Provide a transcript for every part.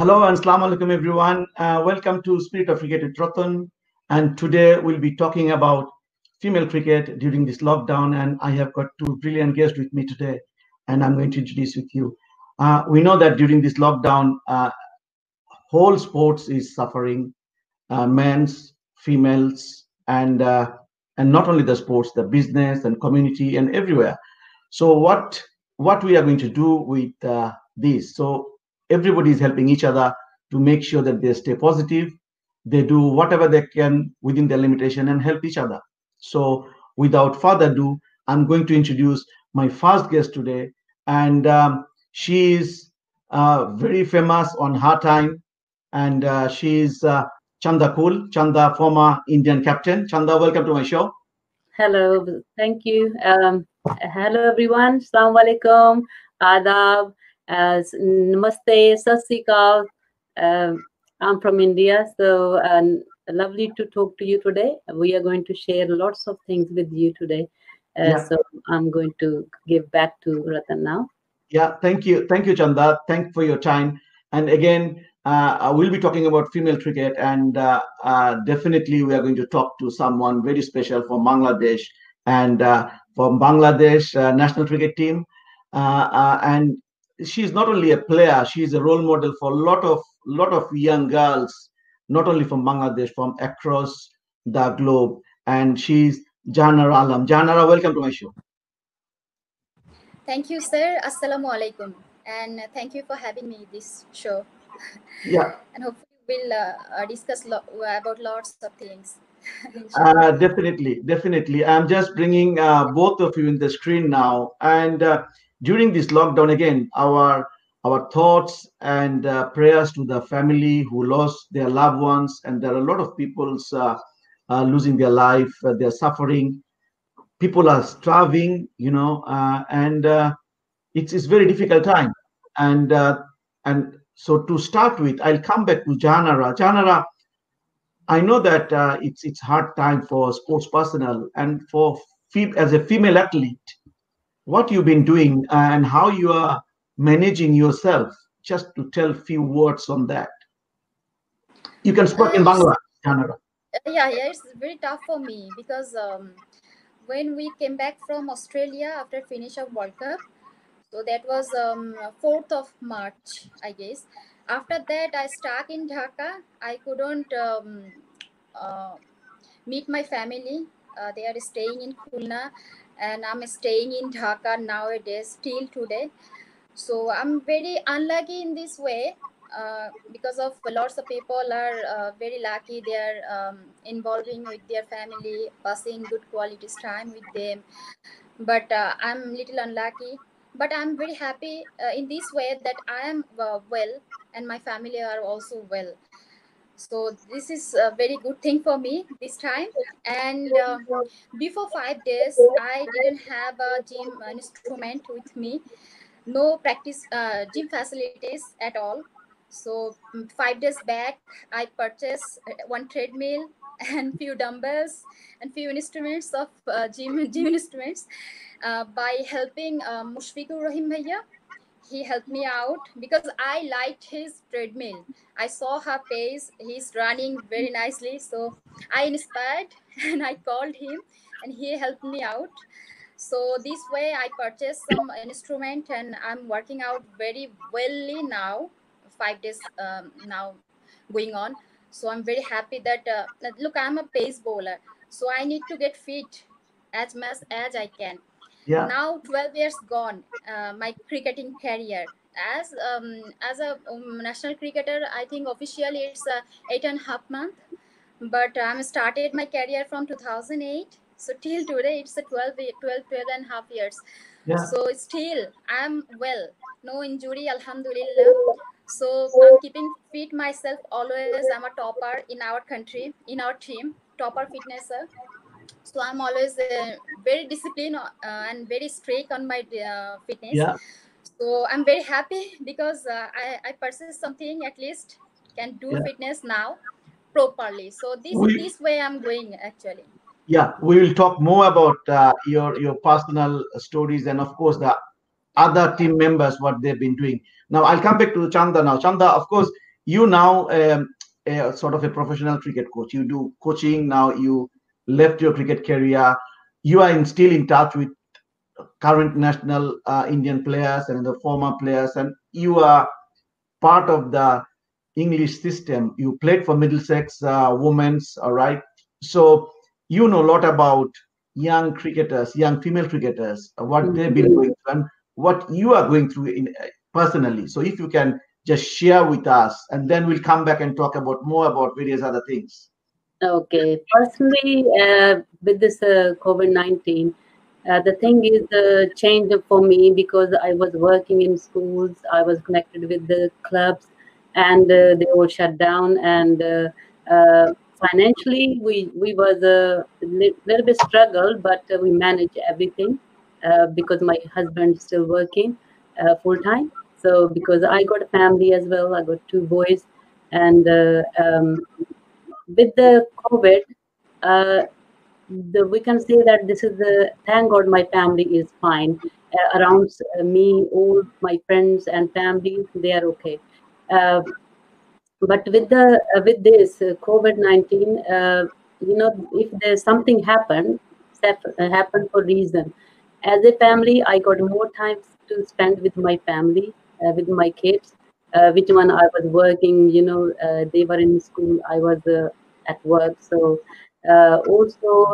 Hello and Assalamu alaikum everyone. Welcome to Spirit of Cricket with Ratan. And today we'll be talking about female cricket during this lockdown. And I have got two brilliant guests with me today, and I'm going to introduce with you. We know that during this lockdown, whole sports is suffering, men's, females, and not only the sports, the business and community and everywhere. So what we are going to do with this? So everybody is helping each other to make sure that they stay positive. They do whatever they can within their limitation and help each other. So without further ado, I'm going to introduce my first guest today, and she is very famous on her time, and she is Chanda Kul, Chanda, former Indian captain. Chanda, welcome to my show. Hello, thank you. Hello everyone. Assalamu alaikum, adab, namaste, sat sri akal. I'm from India, so lovely to talk to you today. We are going to share lots of things with you today. Yeah. So I'm going to give back to Ratan now. Yeah, thank you, Chanda. Thank for your time. And again, I will be talking about female cricket, and definitely we are going to talk to someone very special from Bangladesh, and from Bangladesh national cricket team. And she's not only a player; she's a role model for a lot of young girls, not only from Bangladesh, from across the globe. And she's Janara Alam. Janara, welcome to my show. Thank you, sir. Assalamu alaikum. And thank you for having me this show. Yeah. And hopefully we'll discuss about lots of things. Definitely. I'm just bringing both of you in the screen now. And during this lockdown, again, our thoughts and prayers to the family who lost their loved ones. And there are a lot of people's losing their life. They're suffering. People are starving, and it's very difficult time. And so to start with, I'll come back to Janara. Janara, I know that it's hard time for sports personnel and for as a female athlete. What you've been doing and how you are managing yourself. Just to tell few words on that. You can speak in Bangla, Janara. Yeah, it's very tough for me because when we came back from Australia after finish of World Cup, so that was 4th of March, I guess. After that, I stuck in Dhaka. I couldn't meet my family. They are staying in Khulna, and I'm staying in Dhaka nowadays till today. So I'm very unlucky in this way because of lots of people are very lucky. They are involving with their family, passing good quality time with them. But I'm little unlucky. But I'm very happy in this way that I am well and my family are also well. So this is a very good thing for me this time. And before 5 days, I didn't have a gym instrument with me. No practice gym facilities at all. So 5 days back, I purchased one treadmill and few dumbbells and few instruments of gym instruments by helping Mushfiqur Rahim Bhaiya. He helped me out because I liked his treadmill. I saw her pace. He's running very nicely. So I inspired and I called him and he helped me out. So this way I purchased some instrument and I'm working out very wellly now. 5 days now going on. So I'm very happy that, look, I'm a pace bowler. So I need to get fit as much as I can. Yeah. Now 12 years gone, my cricketing career. As a national cricketer, I think officially it's 8.5 months. But I started my career from 2008. So till today, it's a 12 and a half years. Yeah. So still, I'm well. No injury, alhamdulillah. So I'm keeping fit myself always. I'm a topper in our country, in our team, topper fitnesser. So I'm always very disciplined and very strict on my fitness. Yeah. So I'm very happy because I pursue something at least can do fitness now properly. So this way I'm going actually. Yeah, we will talk more about your personal stories and of course the other team members what they've been doing. Now I'll come back to Chanda now. Chanda, of course, you now a sort of a professional cricket coach. You do coaching now. You left your cricket career. You are still in touch with current national Indian players and the former players, and you are part of the English system. You played for Middlesex Women's, all right? So you know a lot about young cricketers, young female cricketers, what they've been going through and what you are going through personally. So if you can just share with us, and then we'll come back and talk about more about various other things. Okay. Personally, with this COVID-19, the thing is the change for me because I was working in schools, I was connected with the clubs, and they all shut down. And financially, we was a little bit struggled, but we managed everything because my husband is still working full time. So because I got a family as well, I got two boys, and with the COVID, uh, we can say that this is the thank God my family is fine. Around me, all my friends and family, they are okay. Uh, but with this COVID-19, if there's something happen for reason. As a family, I got more time to spend with my family, with my kids. Which one I was working, they were in school, I was at work. So also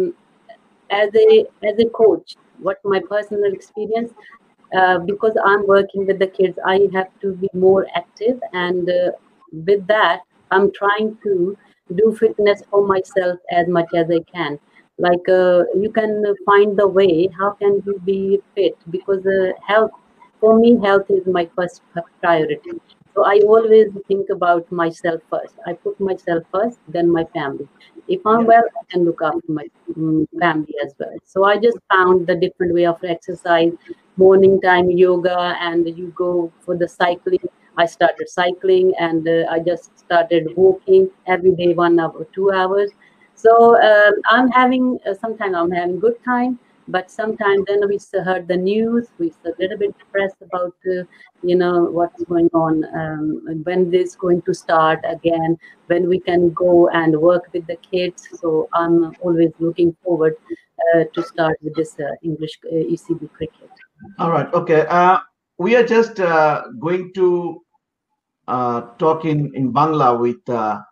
as a coach, what my personal experience, because I'm working with the kids, I have to be more active, and with that, I'm trying to do fitness for myself as much as I can. Like you can find the way. How can you be fit? Because health, for me, health is my first priority. So I always think about myself first. I put myself first, then my family. If I'm well, I can look after my family as well. So I just found the different way of exercise, morning time yoga, and you go for the cycling. I started cycling, and I just started walking every day, 1 hour, 2 hours. So I'm having sometimes I'm having good time, but sometimes then we heard the news. We're a little bit depressed about what's going on, and when this going to start again, when we can go and work with the kids. So I'm always looking forward to start with this English ECB cricket. All right. Okay. We are just going to talk in Bangla with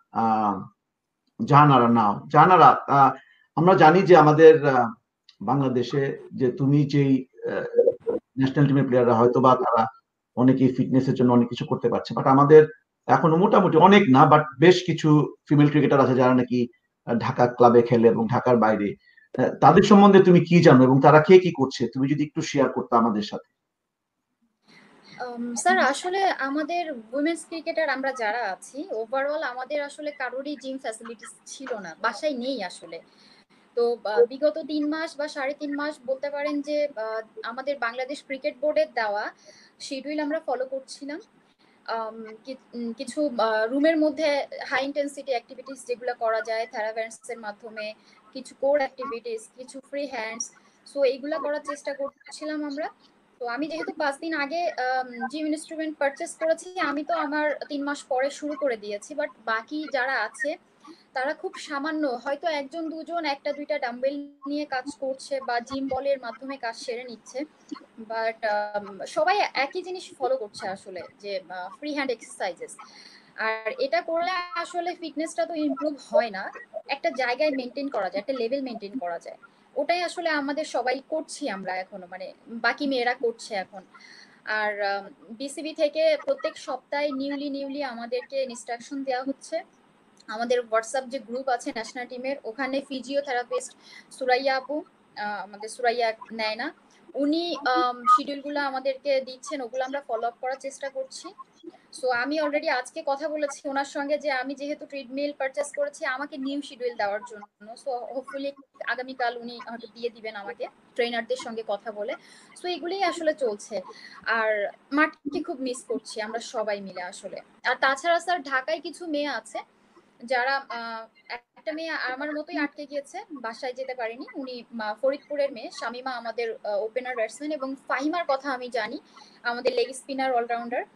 Jahanara নাও। জাহানারা, আমরা জানি যে আমাদের বাংলাদেশে যে তুমি যেই national টিমের প্লেয়াররা হয়তো বা তারা অনেকেই ফিটনেসের জন্য অনেক কিছু করতে পারছে, বাট আমাদের এখনো মোটামুটি অনেক না, বাট বেশ কিছু ফিমেল ক্রিকেটার আছে যারা নাকি ঢাকা ক্লাবে খেলে এবং ঢাকার বাইরে। তাদের সম্বন্ধে তুমি কি জানো এবং তারা কে কি করছে, তুমি যদি একটু শেয়ার করতে আমাদের সাথে। স্যার আসলে আমাদের উইমেন্স ক্রিকেটার আমরা যারা আছি ওভারঅল আমাদের আসলে কারোরই জিম ফ্যাসিলিটিস ছিল না, বাসায় নেই আসলে। তো বিগত 3 মাস বা 3.5 মাস বলতে পারেন যে আমাদের বাংলাদেশ ক্রিকেট বোর্ডের দেওয়া শিডিউল আমরা ফলো করছিলাম। কিছু রুমের মধ্যে হাই ইন্টেন্সিটি অ্যাক্টিভিটিস যেগুলো করা যায় থেরাভেন্সের মাধ্যমে, কিছু কোর অ্যাক্টিভিটিস, কিছু ফ্রি হ্যান্ডস, সো এইগুলা করার চেষ্টা করছিলাম আমরা। তো আমি যেহেতু 5 দিন আগে জিম ইনস্ট্রুমেন্ট পারচেস করেছি, আমি তো আমার 3 মাস পরে শুরু করে দিয়েছি, বাট বাকি যারা আছে তারা খুব সামান্য হয়তো একজন দুজন একটা দুইটা ডাম্বেল নিয়ে কাজ করছে বা জিম বলের মাধ্যমে কাজ সেরে নিচ্ছে, বাট সবাই একই জিনিস ফলো করছে আসলে, যে ফ্রি হ্যান্ড এক্সারসাইজেস। আর এটা করলে আসলে ফিটনেসটা তো ইমপ্রুভ হয় না, একটা জায়গায় মেনটেন করা যায়, একটা লেভেল মেনটেন করা যায়। ওটাই আসলে আমাদের সবাই করছি আমরা এখনো, মানে বাকি মেয়েরা করছে এখন। আর বিসিবি থেকে প্রত্যেক সপ্তাহে নিউলি আমাদেরকে ইনস্ট্রাকশন দেওয়া হচ্ছে। আমাদের হোয়াটসঅ্যাপ যে গ্রুপ আছে ন্যাশনাল টিমের, ওখানে ফিজিওথেরাপিস্ট সুরাইয়া আপু, আমাদের সুরাইয়া নেয় না, উনি শিডিউলগুলো আমাদেরকে দিচ্ছেন, ওগুলো আমরা ফলো আপ করার চেষ্টা করছি। সো আমি অলরেডি আজকে কথা বলেছি ওনার সঙ্গে যে আমি যেহেতু ট্রেডমিল পারচেস করেছি আমাকে নিউ শিডিউল দেওয়ার জন্য। সো হোপফুলি আগামীকাল উনি হয়তো দিয়ে দিবেন আমাকে ট্রেনারদের সঙ্গে কথা বলে। সো এগুলোই আসলে চলছে। আর মাঠকে খুব মিস করছি আমরা সবাই মিলে আসলে। আর তাছাড়া স্যার ঢাকায় কিছু মেয়ে আছে যারা, একটা মেয়ে আমার মতোই আটকে গিয়েছে, বাসায় যেতে পারেনি, উনি ফরিদপুরের মেয়ে শামিমা, আমাদের ওপেনার ব্যাটসম্যান, এবং ফাহিমার কথা আমি জানি, আমাদের লেগ স্পিনার অলরাউন্ডার।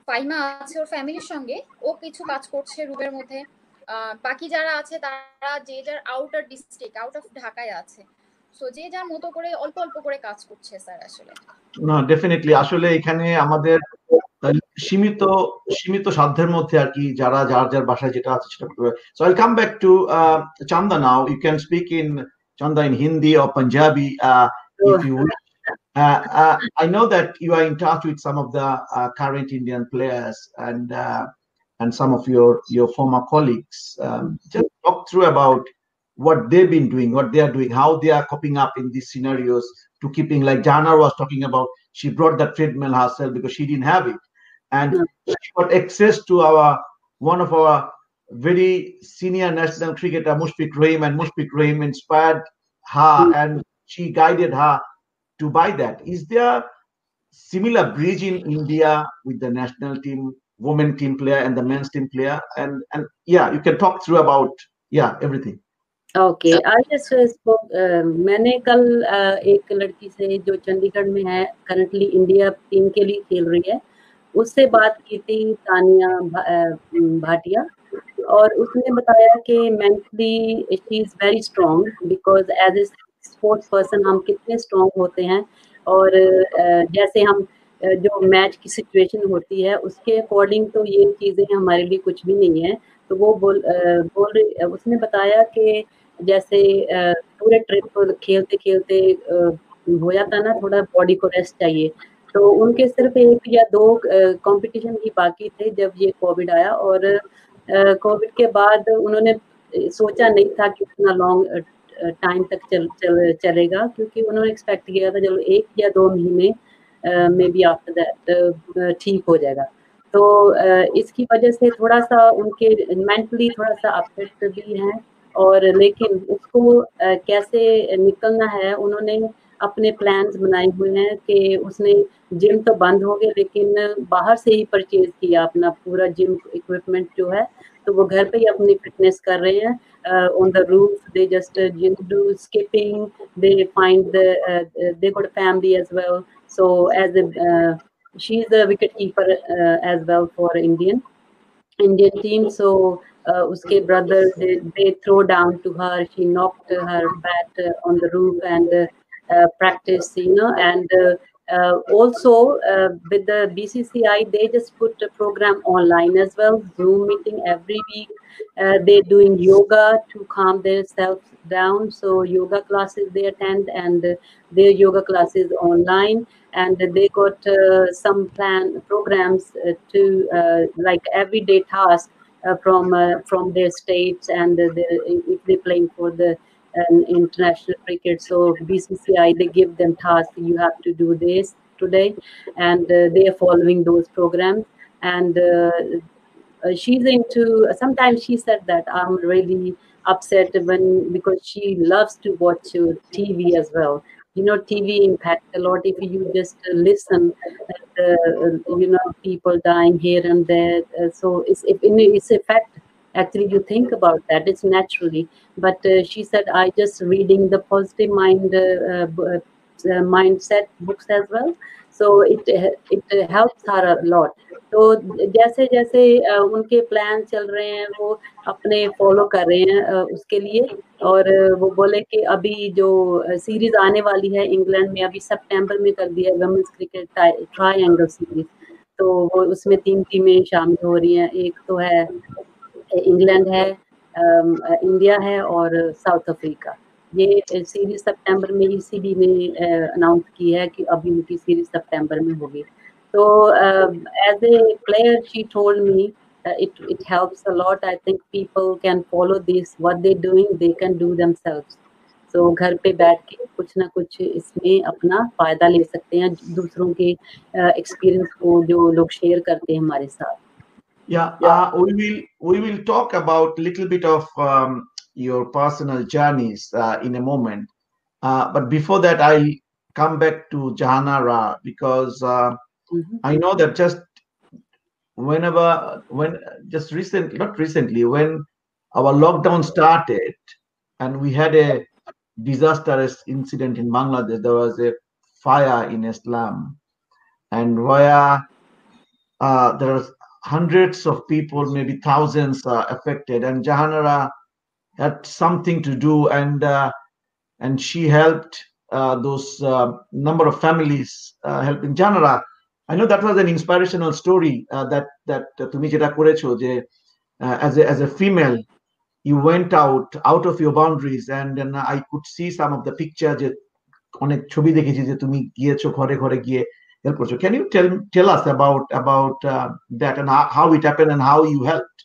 ফাইমা আছে ওর ফ্যামিলির সঙ্গে, ও কিছু কাজ করছে রুমের মধ্যে। বাকি যারা আছে তারা যে যার আউটার ডিস্ট্রিক্ট, আউট অফ ঢাকায় আছে। সো যে যার মতো করে অল্প অল্প করে কাজ করছে স্যার আসলে। না, ডেফিনেটলি আসলে এখানে আমাদের সীমিত সীমিত সাধ্যের মধ্যে আর কি যারা যার যার বাসায় যেটা আছে সেটা করতে হবে। So I'll come back to Chanda now. You can speak in Chanda in Hindi or Punjabi if you wish. I know that you are in touch with some of the current Indian players and some of your former colleagues. Just talk through about what they've been doing, what they are doing, how they are coping up in these scenarios to keeping, like Jana was talking about, she brought the treadmill herself because she didn't have it. And she got access to one of our very senior national cricketer, Mushfiq Rahim, and Mushfiq Rahim inspired her and she guided her to buy that. Is there similar bridge in India with the national team, women team player and the men's team player? And yeah, you can talk through about everything. Okay, I just spoke, मैंने कल एक लड़की से जो चंडीगढ़ में है, currently India team के लिए खेल रही है, उससे बात की थी, तानिया भाटिया, और उसने बताया कि mentally she is very strong because as a sports person हम कितने स्ट्रॉन्ग होते हैं, और जैसे हम जो मैच की सिचुएशन होती है उसके अकॉर्डिंग तो ये चीज़ें हमारे लिए कुछ भी नहीं है। तो वो बोल रही, उसने बताया कि जैसे पूरे ट्रिप खेलते खेलते हो जाता ना, थोड़ा बॉडी को रेस्ट चाहिए, तो उनके सिर्फ 1 या 2 कंपटीशन ही बाकी थे जब ये कोविड आया, और कोविड के बाद उन्होंने सोचा नहीं था कि इतना लॉन्ग टाइम तक चलेगा, क्योंकि उन्होंने एक्सपेक्ट किया था चलो 1 या 2 महीने मे बी आफ्टर दैट ठीक हो जाएगा। तो इसकी वजह से थोड़ा सा उनके मेंटली थोड़ा सा अपसेट भी हैं, और लेकिन उसको कैसे निकलना है, उन्होंने अपने प्लान्स बनाए हुए हैं कि उसने जिम तो बंद हो गए लेकिन बाहर से ही परचेज किया अपना पूरा जिम इक्विपमेंट जो है, तो वो घर पे ही अपनी फिटनेस कर रहे हैं। On the roof, they just do skipping. They find they got a family as well. So as she's a wicket keeper as well for Indian team. So uske brother, they throw down to her. She knocked her bat on the roof and practice, and also with the BCCI, they just put a program online as well, Zoom meeting every week. They're doing yoga to calm themselves down. So yoga classes they attend, and their yoga classes online. And they got some programs to like everyday tasks from their states, and if they're playing for the international cricket. So BCCI, they give them tasks, you have to do this today, and they are following those programs. And she's into, sometimes she said that I'm really upset because she loves to watch TV as well. TV impacts a lot if you just listen, people dying here and there. So it's a fact. Actually, you think about that, it's naturally. But she said, I just reading the positive mindset books as well. So it helps her a lot. तो जैसे जैसे उनके plan चल रहे हैं वो अपने follow कर रहे हैं उसके लिए। और वो बोले कि अभी जो सीरीज आने वाली है इंग्लैंड में, अभी सितंबर में कर दिया वुमेन्स क्रिकेट ट्रायंगल सीरीज, तो वो उसमें 3 टीमें शामिल हो रही हैं। एक तो है इंग्लैंड है, इंडिया है और साउथ अफ्रीका। ये सीरीज सितंबर में ECB ने अनाउंस की है कि अभी उनकी सीरीज सितंबर में होगी। So as a player, she told me it helps a lot. I think people can follow this, what they're doing, they can do themselves. So घर पे बैठ के कुछ ना कुछ इसमें अपना फायदा ले सकते हैं, दूसरों के एक्सपीरियंस को जो लोग शेयर करते हैं हमारे साथ। We will talk about a little bit of your personal journeys in a moment. But before that, I'll come back to Jahanara because I know that when our lockdown started and we had a disastrous incident in Bangladesh, there was a fire in Islam, and where there are hundreds of people, maybe thousands affected, and Jahanara had something to do, and she helped those number of families helping Jahanara. I know that was an inspirational story that তুমি যেটা করেছো যে as a female you went out of your boundaries, and then I could see some of the picture যে অনেক ছবি দেখেছি যে তুমি গিয়েছো ঘরে ঘরে গিয়ে help করছো. Can you tell us about that and how it happened and how you helped?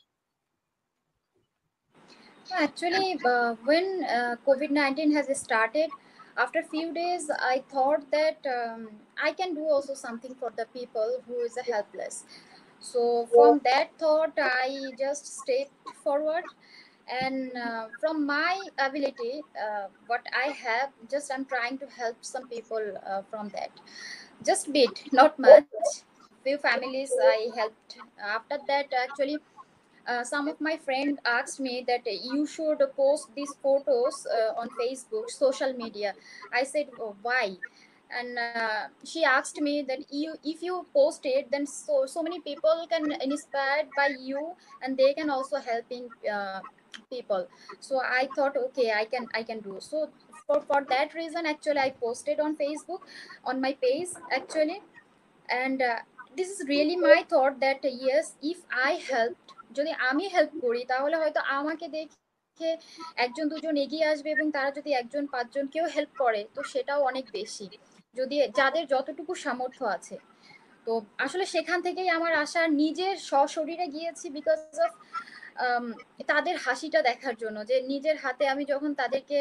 Actually, when COVID-19 has started, after a few days, I thought that I can do also something for the people who is helpless. So from that thought, I just stepped forward, and from my ability, what I have, just I'm trying to help some people from that. Just bit, not much. Few families I helped. After that, actually, some of my friends asked me that you should post these photos on Facebook, social media. I said, oh, why? And she asked me that if you post it, then so many people can inspired by you, and they can also helping people. So I thought, okay, I can do. So for that reason, actually, I posted on Facebook, on my page, actually. And this is really my thought that yes, if I helped, যদি আমি help করি তাহলে হয়তো আমাকে দেখে একজন দুজন এগিয়ে আসবে, এবং তারা যদি একজন পাঁচজন কেউ হেল্প করে তো সেটাও অনেক বেশি, যদি যাদের যতটুকু সামর্থ্য আছে। তো আসলে সেখান থেকেই আমার আশা, নিজের সশরীরে গিয়েছি বিকজ অফ তাদের হাসিটা দেখার জন্য, যে নিজের হাতে আমি যখন তাদেরকে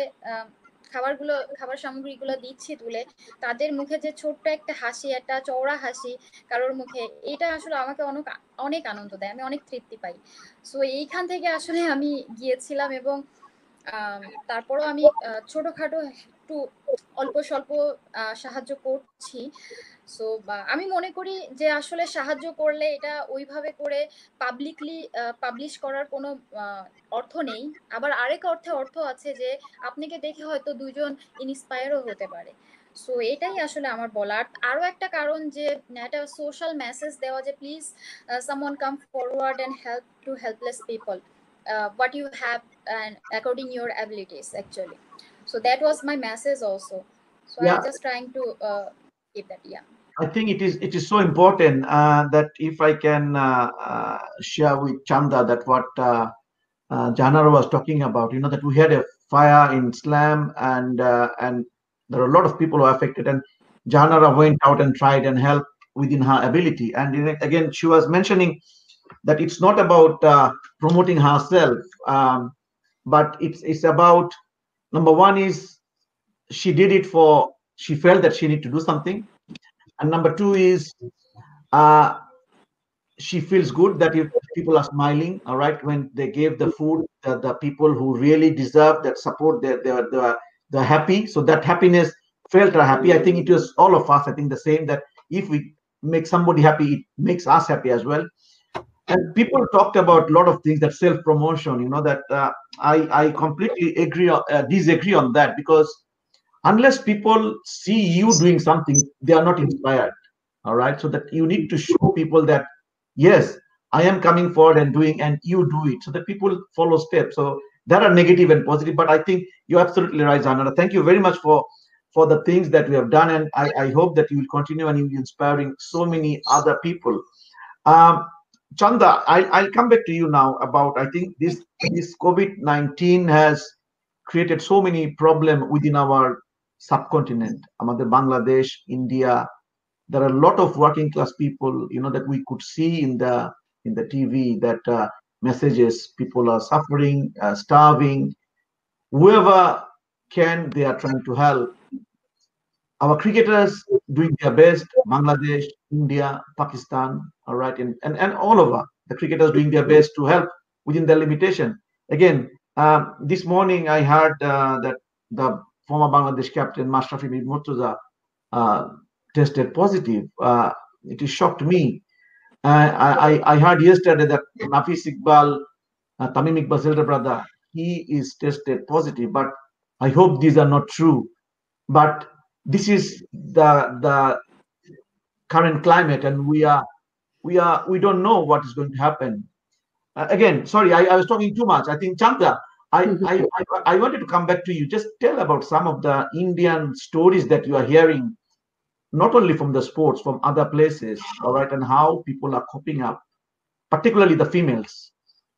খাবার সামগ্রীগুলো দিচ্ছি তুলে, তাদের মুখে যে ছোট্ট একটা হাসি, একটা চওড়া হাসি কারোর মুখে, এটা আসলে আমাকে অনেক আনন্দ দেয়, আমি অনেক তৃপ্তি পাই। সো এইখান থেকে আসলে আমি গিয়েছিলাম, এবং তারপরও আমি ছোটখাটো একটু অল্প স্বল্প সাহায্য করছি। সো আমি মনে করি যে আসলে সাহায্য করলে এটা ওইভাবে করে পাবলিকলি পাবলিশ করার কোনো অর্থ নেই। আবার আরেক অর্থ আছে যে আপনাকে দেখে হয়তো দুজন ইন্সপায়ারও হতে পারে। সো এটাই আসলে আমার বলার। আরও একটা কারণ যে একটা সোশ্যাল মেসেজ দেওয়া, যে please someone come forward and help to helpless people what you have and according your abilities, actually. So that was my message also. So Yeah. I'm just trying to keep that. Yeah, I think it is so important that if I can share with Chanda that what Jahanara was talking about, that we had a fire in Slam, and there are a lot of people who are affected, and Jahanara went out and tried and helped within her ability. And again, she was mentioning that it's not about promoting herself, but it's about, number one is she did it for, she felt that she needed to do something, and number two is uh, she feels good that if people are smiling, all right, when they gave the food, the people who really deserve that support, they're happy. So that happiness felt her happy. I think it was all of us, I think the same, that if we make somebody happy, it makes us happy as well. And people talked about a lot of things, that self-promotion, that I completely disagree on that, because unless people see you doing something, they are not inspired. All right, so that you need to show people that yes, I am coming forward and doing, and you do it, so that people follow steps. So there are negative and positive, but I think you're absolutely right, Jahanara. Thank you very much for the things that we have done, and I hope that you will continue and you'll be inspiring so many other people. Chanda, I'll come back to you now about, I think this COVID-19 has created so many problems within our subcontinent, আমাদের Bangladesh, India. There are a lot of working class people, that we could see in the TV, that messages, people are suffering, starving. Whoever can, they are trying to help. Our cricketers doing their best, Bangladesh, India, Pakistan, all right, and all over, the cricketers doing their best to help within their limitation. Again, this morning I heard that the former Bangladesh captain Mashrafi bin Murtaza tested positive. It has shocked me. I heard yesterday that Nafis Iqbal, Tamim Iqbal's elder brother, he is tested positive, but I hope these are not true. But this is the current climate, and we are we don't know what is going to happen. Again, sorry, I was talking too much. I think Chandra, I wanted to come back to you. Just tell about some of the Indian stories that you are hearing, not only from the sports, from other places, all right, and how people are coping up, particularly the females.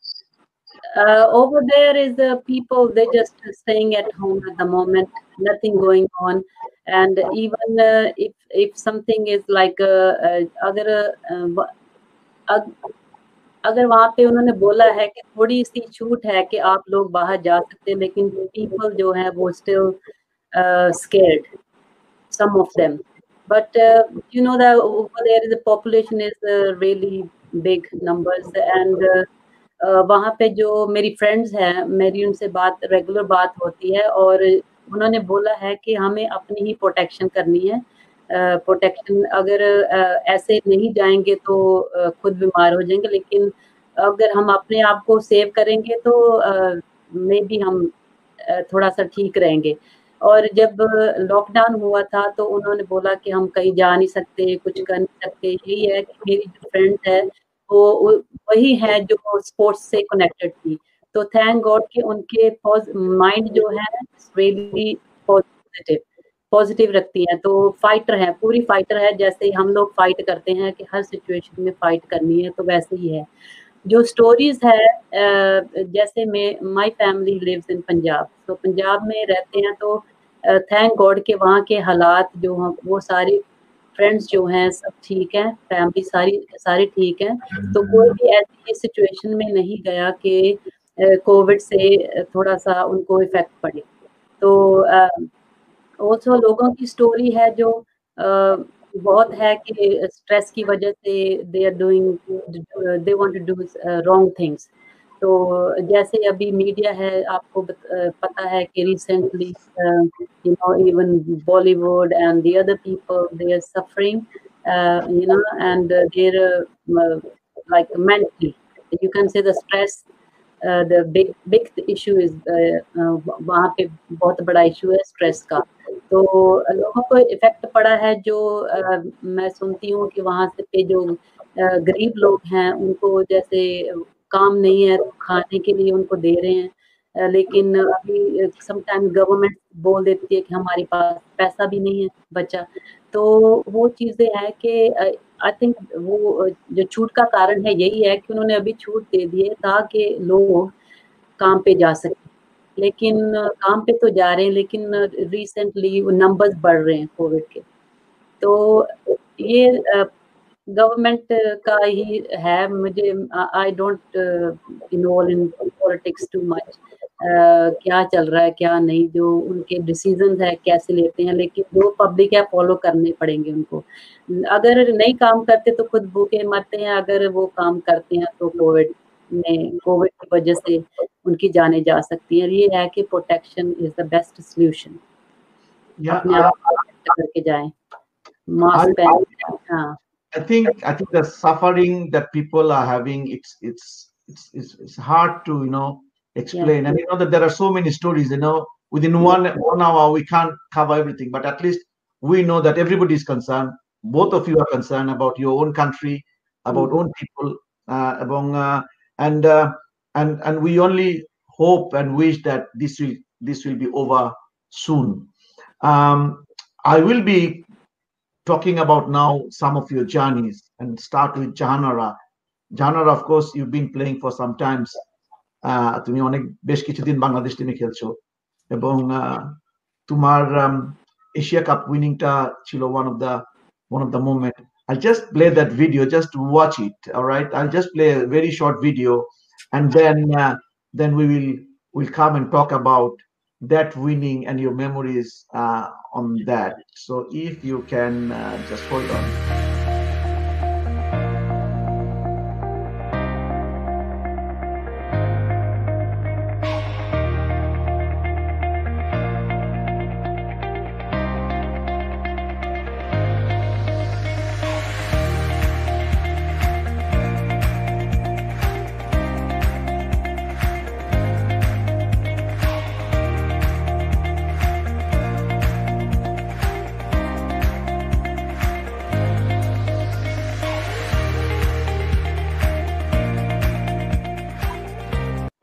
Over there is the people, they just staying at home at the moment, nothing going on. And even if something is like अगर वहाँ पे उन्होंने बोला है कि थोड़ी सी छूट है कि आप लोग बाहर जा सकते हैं, लेकिन people जो हैं वो still scared, some of them. But you know that over there the population is really big numbers, and वहाँ पे जो मेरी फ्रेंड्स हैं, मेरी उनसे रेगुलर बात होती है, और उन्होंने बोला है कि हमें अपनी ही प्रोटेक्शन करनी है. प्रोटेक्शन अगर ऐसे नहीं जाएंगे तो खुद बीमार हो जाएंगे, लेकिन अगर हम अपने आप को सेव करेंगे तो मे बी हम थोड़ा सा ठीक रहेंगे. और जब लॉकडाउन हुआ था तो उन्होंने बोला कि हम कहीं जा नहीं सकते, कुछ कर नहीं सकते. यही है कि मेरी जो फ्रेंड है वो वही है जो स्पोर्ट्स से कनेक्टेड थी, तो थैंक गॉड कि उनके माइंड जो है रियली पॉजिटिव रखती हैं. तो फाइटर है, पूरी फाइटर है. जैसे हम लोग फाइट करते हैं कि हर सिचुएशन में फाइट करनी है, तो वैसे ही है. जो स्टोरीज है, जैसे my family lives in Punjab, तो पंजाब में रहते हैं, तो थैंक गॉड के वहाँ के हालात जो हैं वो सारी फ्रेंड्स जो हैं सब ठीक हैं, फैमिली सारी ठीक हैं. तो कोई भी ऐसी सिचुएशन में नहीं गया कि कोविड से थोड़ा सा उनको इफेक्ट पड़े. तो ऑल्सो लोगों की स्टोरी है जो बहुत है कि स्ट्रेस की वजह से they want to do wrong things. तो जैसे अभी मीडिया है, आपको पता है कि recently you know even Bollywood and the other people they are suffering you know, and there like mentally you can say the stress. The big issue is वहाँ पे बहुत बड़ा इशू है स्ट्रेस का. तो लोगों को इफेक्ट पड़ा है. जो मैं सुनती हूँ कि वहाँ से पे जो गरीब लोग हैं उनको जैसे काम नहीं है तो खाने के लिए उनको दे रहे हैं, लेकिन अभी समटाइम गवर्नमेंट बोल देती है कि हमारे पास पैसा भी नहीं है बचा. तो वो चीज़ें हैं कि आई थिंक वो जो छूट का कारण है यही है कि उन्होंने अभी छूट दे दी है ताकि लोग काम पे जा सकें. लेकिन काम पे तो जा रहे हैं, लेकिन रिसेंटली नंबर्स बढ़ रहे हैं कोविड के. तो ये गवर्नमेंट का ही है. मुझे I don't involve in politics too much. क्या चल रहा है क्या नहीं, जो उनके डिसीजंस है कैसे लेते हैं, लेकिन जो पब्लिक है फॉलो करने पड़ेंगे उनको. अगर नहीं काम करते तो खुद भूखे मरते हैं, अगर वो काम करते हैं तो कोविड की वजह से उनकी जानें जा सकती हैं. ये है कि protection is the best solution. अपने आप करके जाएं, मास्क पहने. हाँ, I think the suffering that people are having, it's hard to explain. Yeah. And that there are so many stories. Within one hour we can't cover everything, but at least we know that everybody is concerned. Both of you are concerned about your own country, about own people, and we only hope and wish that this will be over soon. I will be talking about now some of your journeys and start with Jahanara. Jahanara, of course, you've been playing for some times. তুমি অনেক বেশ কিছুদিন বাংলাদেশ টিমে খেলছো এবং তোমার Asia cup উইনিংটা ছিল one of the moment. I'll just play that video, just watch it. All right, I'll just play a very short video, and then we'll come and talk about that winning and your memories on that. So if you can just hold on.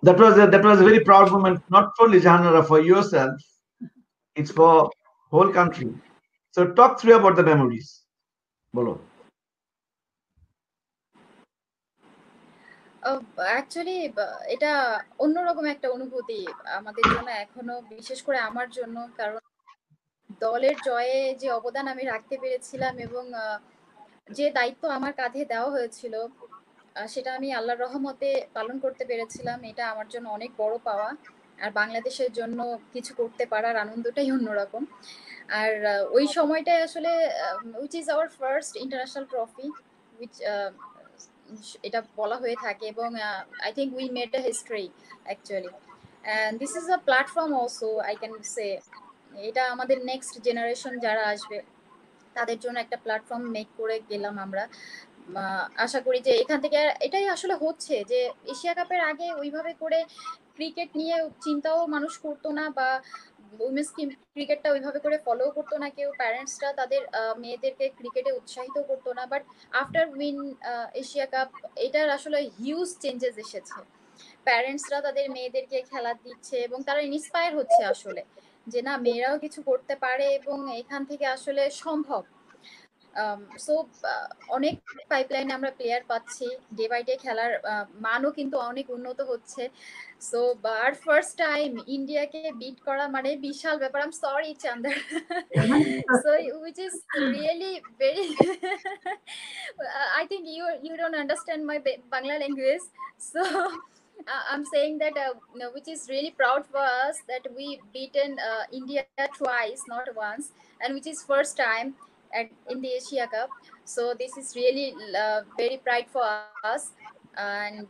that was a very proud moment, not only Jahanara for yourself, it's for whole country. So talk through about the memories. Bolo. Actually এটা অন্যরকম একটা অনুভূতি আমাদের জন্য এখনো, বিশেষ করে আমার জন্য, কারণ দলের জয়ে যে অবদান আমি রাখতে পেরেছিলাম এবং যে দায়িত্ব আমার কাঁধে দেওয়া হয়েছিল সেটা আমি আল্লাহর রহমতে পালন করতে পেরেছিলাম। এটা আমার জন্য অনেক বড় পাওয়া, আর বাংলাদেশের জন্য কিছু করতে পারার আনন্দটাই অন্যরকম। আর ওই সময়টাই আসলে which is our first international trophy, which এটা বলা হয়ে থাকে, এবং I think we made a history actually, and this is a platform also I can say. এটা আমাদের নেক্সট জেনারেশন যারা আসবে তাদের জন্য একটা প্ল্যাটফর্ম মেক করে গেলাম আমরা। আশা করি যে এখান থেকে এটাই আসলে হচ্ছে যে এশিয়া কাপের আগে ওইভাবে করে ক্রিকেট নিয়ে চিন্তাও মানুষ করতো না, বা উইমেন্স ক্রিকেটটা ওইভাবে করে ফলো করতো না কেউ, প্যারেন্টসরা তাদের মেয়েদেরকে ক্রিকেটে উৎসাহিত করতো না। But after win Asia cup এটার আসলে হিউজ চেঞ্জেস এসেছে। প্যারেন্টসরা তাদের মেয়েদেরকে খেলা দিচ্ছে এবং তারা ইন্সপায়ার হচ্ছে আসলে যে না, মেয়েরাও কিছু করতে পারে এবং এখান থেকে আসলে সম্ভব। সো অনেক পাইপলাইনে আমরা প্লেয়ার পাচ্ছি, ডে বাই ডে খেলার মানও কিন্তু অনেক উন্নত হচ্ছে। সো আর ফার্স্ট টাইম ইন্ডিয়াকে বিট করা মানে বিশাল ব্যাপার। I am sorry Chandar, so which is really very I think you don't understand my Bangla language, so I'm saying that which is really proud for us that we beaten India twice, not once, and which is first time in the Asia Cup. So this is really very pride for us. And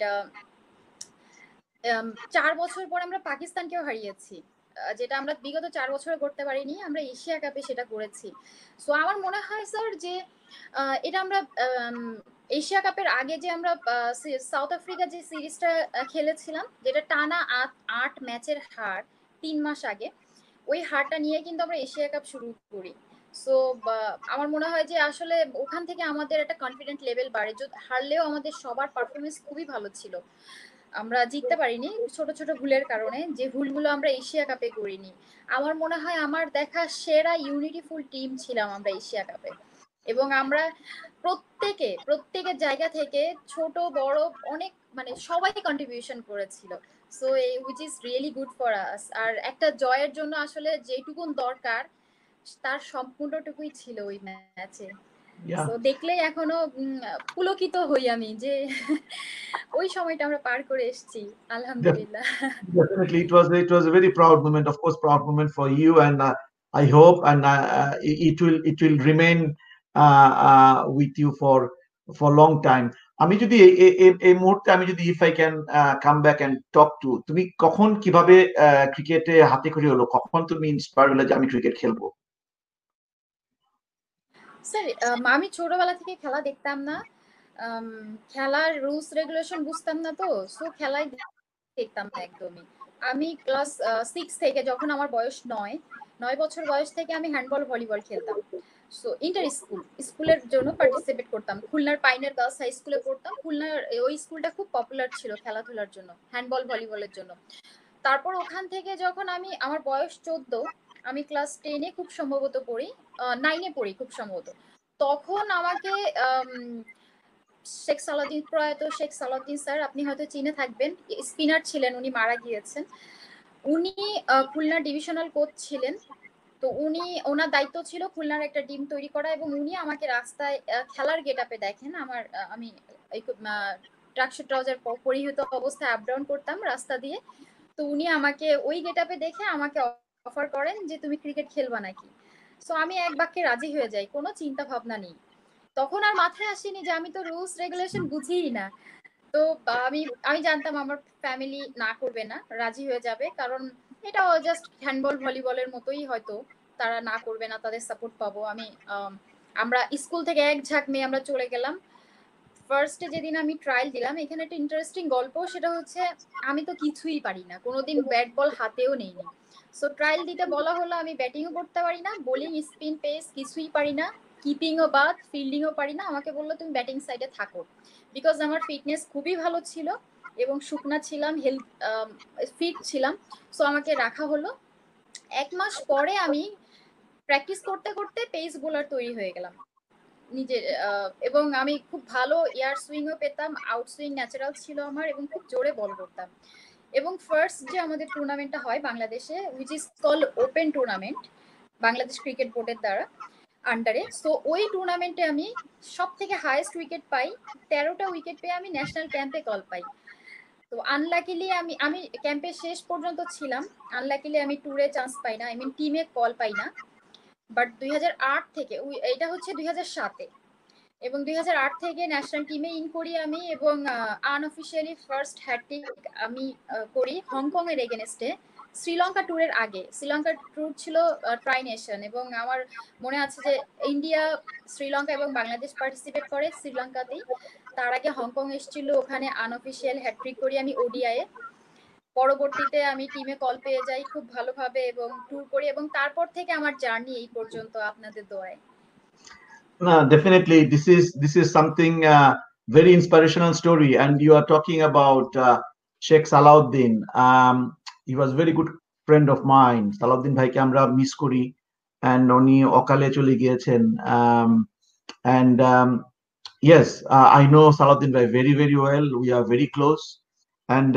4 বছর পর আমরা পাকিস্তানকেও হারিয়েছি, যেটা আমরা বিগত 4 বছরে করতে পারিনি, আমরা এশিয়া কাপে সেটা করেছি। সো আমার মনে হয় স্যার যে এটা আমরা এশিয়া কাপের আগে যে আমরা সাউথ আফ্রিকা যে সিরিজটা খেলেছিলাম, যেটা টানা 8 ম্যাচের হার 3 মাস আগে, ওই হারটা নিয়ে কিন্তু আমরা এশিয়া কাপ শুরু করি। সো আমার মনে হয় যে আসলে ওখান থেকে আমাদের একটা কনফিডেন্ট লেভেল বাড়ে। হারলেও আমাদের সবার পারফরমেন্স খুবই ভালো ছিল, আমরা জিততে পারিনি ছোট ছোট ভুলের কারণে, যে ভুলগুলো আমরা এশিয়া কাপে করিনি। আমার মনে হয় আমার দেখা সেরা ইউনিটিফুল টিম ছিলাম আমরা এশিয়া কাপে, এবং আমরা প্রত্যেকের জায়গা থেকে ছোট বড় অনেক মানে সবাই কন্ট্রিবিউশন করেছিল। So which is really good for us. আর একটা জয়ের জন্য আসলে যেটুকুন দরকার তার সম্পূর্ণটুকুই ছিল ওই ম্যাচে। তো দেখলেই এখনো পুলকিত হই আমি যে ওই সময়টা আমরা পার করে এসেছি, আলহামদুলিল্লাহ। Definitely, it was a very proud moment, of course, proud moment for you, and I hope and it will remain with you for long time. আমি যদি এই মুহূর্তে আমি যদি if I can come back and talk to, তুমি কখন কিভাবে ক্রিকেটে হাতে খড়ি হলো, কখন তুমি ইন্সপায়ার হলে যে আমি ক্রিকেট খেলবো? স্যার আমি ছোটবেলা থেকে খেলা দেখতাম না, খেলার রুলস রেগুলেশন বুঝতাম না, তো সো খেলাই দেখতাম না একদমই। আমি ক্লাস 6 থেকে, যখন আমার বয়স 9 বছর বয়স থেকে আমি হ্যান্ডবল ভলিবল খেলতাম। সো ইন্টার স্কুলের জন্য পার্টিসিপেট করতাম। খুলনার পাইনের গার্লস হাই স্কুলে পড়তাম। খুলনার ওই স্কুলটা খুব পপুলার ছিল খেলাধুলার জন্য, হ্যান্ডবল ভলিবলের জন্য। তারপর ওখান থেকে যখন আমার বয়স 14, আমি ক্লাস 10-এ খুব সম্ভবত পড়ি, 9-এ পড়ি খুব সম্ভবত, তখন আমাকে শেখ সালাউদ্দিন, প্রয়াত শেখ সালাউদ্দিন স্যার, আপনি হয়তো চিনে থাকবেন, স্পিনার ছিলেন, উনি মারা গিয়েছেন। উনি খুলনা ডিভিশনাল কোচ ছিলেন। তো ওনার দায়িত্ব ছিল খুলনার একটা টিম তৈরি করা, এবং উনি আমাকে রাস্তায় খেলার গেট আপে দেখেন। আমি ট্রাকশুট ট্রাউজার পরিহিত অবস্থায় আপ ডাউন করতাম রাস্তা দিয়ে। তো উনি আমাকে ওই গেট আপে দেখে আমাকে অফার করেন যে তুমি ক্রিকেট খেলবা নাকি। সো আমি এক বাক্যে রাজি হয়ে যাই, কোনো চিন্তা ভাবনা নেই। তখন আর মাথায় আসেনি যে আমি তো রুলস রেগুলেশন বুঝিই না। তো আমি জানতাম আমার ফ্যামিলি না করবে না, রাজি হয়ে যাবে, কারণ এটা জাস্ট হ্যান্ডবল ভলিবলের মতোই, হয়তো তারা না করবে না, তাদের সাপোর্ট পাবো আমি। আমরা স্কুল থেকে এক ঝাঁক মেয়ে আমরা চলে গেলাম। ফার্স্টে যেদিন আমি ট্রায়াল দিলাম, এখানে একটা ইন্টারেস্টিং গল্প, সেটা হচ্ছে আমি তো কিছুই পারি না, কোনোদিন ব্যাট বল হাতেও নেইনি। সো ট্রায়াল দিতে বলা হলো, আমি ব্যাটিংও করতে পারি না, বোলিং স্পিন পেস কিছুই পারি না, কিপিংও বাদ, ফিল্ডিংও পারি না। আমাকে বললো তুমি ব্যাটিং সাইডে থাকো, বিকজ আমার ফিটনেস খুবই ভালো ছিল, এবং শুকনা ছিলাম, ফিট ছিলাম। সো আমাকে রাখা হলো। 1 মাস পরে আমি প্র্যাকটিস করতে করতে পেস বোলার তৈরি হয়ে গেলাম নিজের, এবং আমি খুব ভালো এয়ার সুইংও পেতাম, আউট সুইং ন্যাচারাল ছিল আমার, এবং খুব জোরে বল করতাম। এবং ফার্স্ট যে আমাদের টুর্নামেন্টটা হয় বাংলাদেশে, which is called open tournament, Bangladesh cricket বোর্ডের দ্বারা আন্ডারে। সো ওই টুর্নামেন্টে আমি সব থেকে হাইয়েস্ট উইকেট পাই, 13টা উইকেট পেয়ে আমি ন্যাশনাল ক্যাম্পে কল পাই। তো আনলাকিলি আমি ক্যাম্পে শেষ পর্যন্ত ছিলাম, আনলাকিলি আমি ট্যুরে চান্স পাই না, আই মিন টিমে কল পাই না। বাট 2008 থেকে, এটা হচ্ছে 2007-এ, এবং 2008 থেকে ন্যাশনাল টিমে ইন করি আমি, এবং আনঅফিসিয়ালি ফার্স্ট হ্যাটট্রিক আমি করি হংকং এর এগেনস্টে শ্রীলঙ্কা ট্যুরের আগে। শ্রীলঙ্কা ট্যুর ছিল ট্রাই নেশন, এবং আমার মনে আছে যে ইন্ডিয়া, শ্রীলঙ্কা এবং বাংলাদেশ পার্টিসিপেট করে শ্রীলঙ্কাতেই। তার আগে হংকং এসেছিল, ওখানে আনঅফিসিয়াল হ্যাটট্রিক করি আমি ওডিআইয়ে। পরবর্তীতে আমি টিমে কল পেয়ে যাই খুব ভালোভাবে এবং ট্যুর করি, এবং তারপর থেকে আমার জার্নি এই পর্যন্ত আপনাদের দোয়ায়। No, definitely, this is something very inspirational story, and you are talking about Sheikh Salahuddin. He was very good friend of mine. Salahuddin bhai ke amra miss kori, and oni okale chole giyechen. And yes, I know Salahuddin bhai very very well. We are very close, and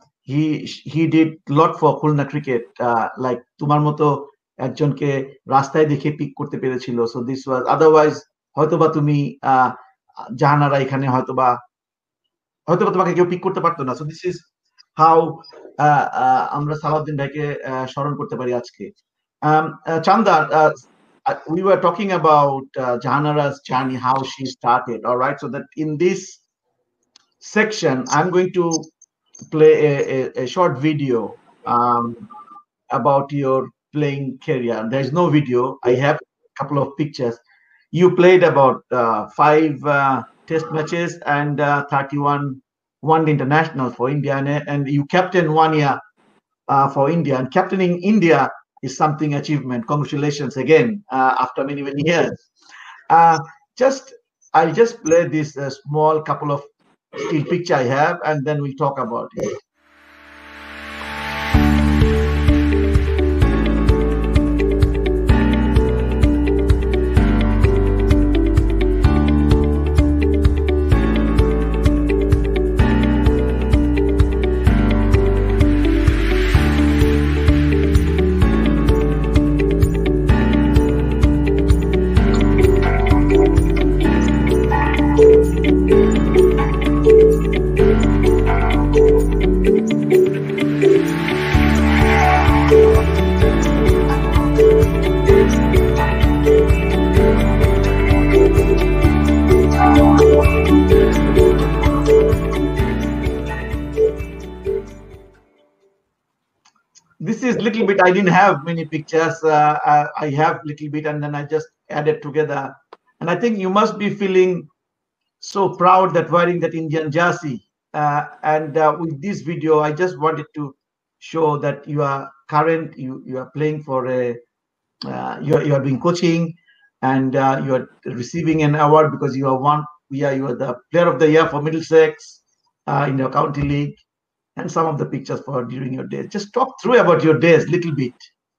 he did lot for Khulna cricket. Like তোমার মতো একজনকে রাস্তায় দেখে pick করতে পেরেছিল। So this was, otherwise হয়তোবা তুমি জাহানারা এখানে হয়তোবা তোমাকে কেউ পিক করতে পারতো না। So this is how আমরা সালাউদ্দিন ভাইকে স্মরণ করতে পারি আজকে। Chanda, we were talking about Jahanara's journey, how she started. All right, so that in this section, I'm going to play a short video about your playing career. There's no video. I have a couple of pictures. You played about 5 test matches and 31 one-day international for India, and you captained 1 year for India. And captaining India is something achievement. Congratulations again after many years. I'll just play this small couple of still picture I have, and then we'll talk about it. This is little bit, I didn't have many pictures. I have little bit, and then I just added together. And I think you must be feeling so proud that wearing that Indian jersey. And with this video, I just wanted to show that you are current, you are playing for a, you are doing coaching, and you are receiving an award because you are you are the player of the year for Middlesex in your county league. And some of the pictures for during your days. Just talk through about your days little bit.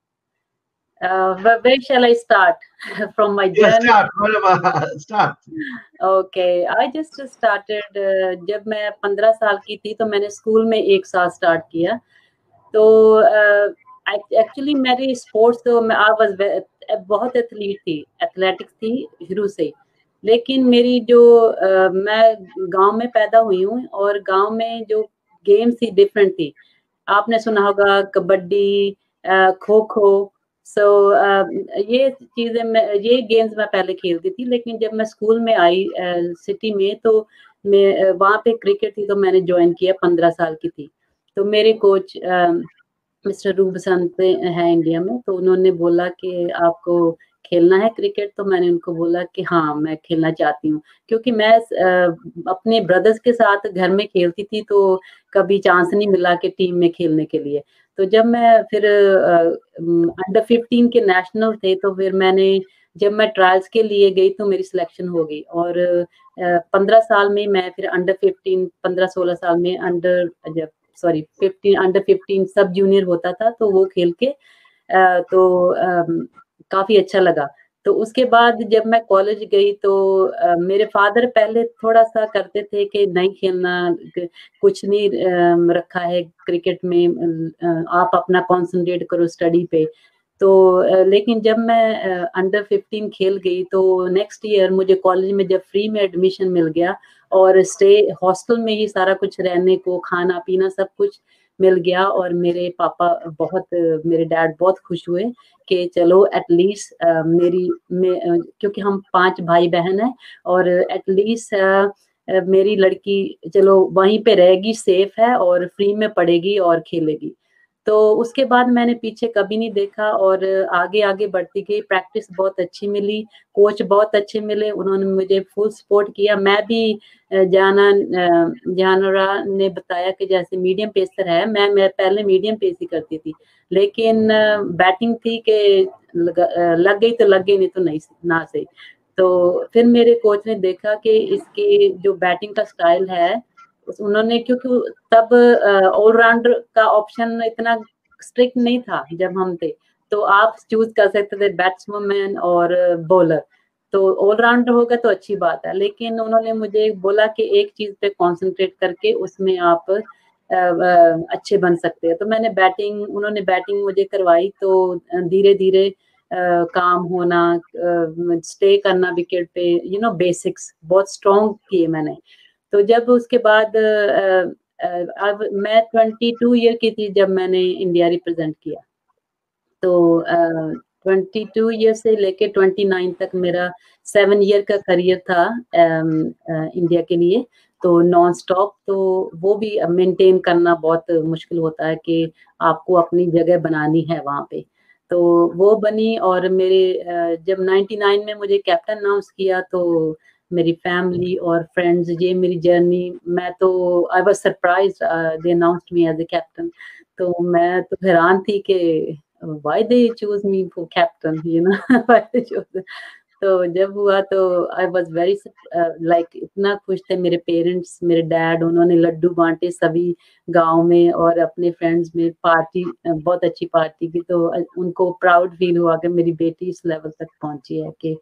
But where shall I start? From my journey? Start. Okay, I just started जब मैं 15 साल की थी तो मैंने school में एक साल स्टार्ट किया। तो एक्चुअली मेरी स्पोर्ट्स तो मैं बहुत एथलीट थी, एथलेटिक्स थी शुरू से। लेकिन मेरी जो मैं गांव में पैदा हुई हूँ, और गांव में जो गेम्स थी डिफरेंट थी। आपने सुना होगा कबड्डी, खो खो। सो ये चीजें ये गेम्स मैं पहले खेलती थी। लेकिन जब मैं स्कूल में आई सिटी में, तो मैं वहाँ पे क्रिकेट थी, तो मैंने ज्वाइन किया, 15 साल की थी। तो मेरे कोच मिस्टर रूप बसंत है इंडिया में, तो उन्होंने बोला कि आपको खेलना है क्रिकेट। तो मैंने उनको बोला कि हाँ मैं खेलना चाहती हूँ, क्योंकि मैं अपने ब्रदर्स के साथ घर में खेलती थी, तो कभी चांस नहीं मिला कि टीम में खेलने के लिए। तो जब मैं फिर अंडर 15 के नेशनल थे, तो फिर मैंने जब मैं ट्रायल्स के लिए गई तो मेरी सिलेक्शन हो गई, और 15 साल में मैं फिर अंडर 15, 15-16 साल में अंडर 15 सब जूनियर होता था, तो वो खेल के तो काफी अच्छा लगा। तो उसके बाद जब मैं कॉलेज गई तो मेरे फादर पहले थोड़ा सा करते थे कि नहीं खेलना, कुछ नहीं रखा है क्रिकेट में, आप अपना कंसंट्रेट करो स्टडी पे। तो लेकिन जब मैं अंडर 15 खेल गई तो नेक्स्ट ईयर मुझे कॉलेज में जब फ्री में एडमिशन मिल गया और स्टे हॉस्टल में ही सारा कुछ रहने को, खाना पीना सब कुछ मिल गया, और मेरे डैड बहुत खुश हुए कि चलो एटलीस्ट क्योंकि हम 5 भाई बहन हैं, और एटलीस्ट मेरी लड़की चलो वहीं पे रहेगी, सेफ है और फ्री में पढ़ेगी और खेलेगी। तो उसके बाद मैंने पीछे कभी नहीं देखा और आगे आगे बढ़ती गई। प्रैक्टिस बहुत अच्छी मिली, कोच बहुत अच्छे मिले, उन्होंने मुझे फुल सपोर्ट किया। मैं भी जानरा ने बताया कि जैसे मीडियम पेसर है, मैं पहले मीडियम पेस ही करती थी, लेकिन बैटिंग थी कि लग गई तो लग गई, नहीं तो नहीं ना सही। तो फिर मेरे कोच ने देखा कि इसकी जो बैटिंग का स्टाइल है, उन्होंने, क्योंकि तब ऑलराउंडर का ऑप्शन इतना स्ट्रिक्ट नहीं था जब हम थे, तो आप चूज कर सकते थे बैट्समैन और बॉलर। तो ऑलराउंडर होगा तो अच्छी बात है, लेकिन उन्होंने मुझे बोला कि एक चीज पे कंसंट्रेट करके उसमें आप अच्छे बन सकते हैं। तो उन्होंने बैटिंग मुझे करवाई, तो धीरे धीरे काम होना, स्टे करना विकेट पे, बेसिक्स बहुत स्ट्रॉन्ग किए मैंने। तो जब उसके बाद अब मैं 22 ईयर की थी जब मैंने इंडिया रिप्रेजेंट किया। तो 22 ईयर से लेके 29 तक मेरा 7 ईयर का करियर था इंडिया के लिए, तो नॉन स्टॉप। तो वो भी मेंटेन करना बहुत मुश्किल होता है कि आपको अपनी जगह बनानी है वहाँ पे। तो वो बनी, और मेरे जब 99 में मुझे कैप्टन अनाउंस किया तो मेरी फैमिली और फ्रेंड्स, ये मेरी जर्नी, मैं तो I was surprised, they announced me as a captain. तो मैं तो हैरान थी कि why they choose me for captain. Why they chose. तो जब हुआ तो आई वॉज वेरी लाइक इतना खुश थे मेरे पेरेंट्स, मेरे डैड, उन्होंने लड्डू बांटे सभी गांव में और अपने फ्रेंड्स में, पार्टी बहुत अच्छी पार्टी की। तो उनको प्राउड फील हुआ कि मेरी बेटी इस लेवल तक पहुंची है कि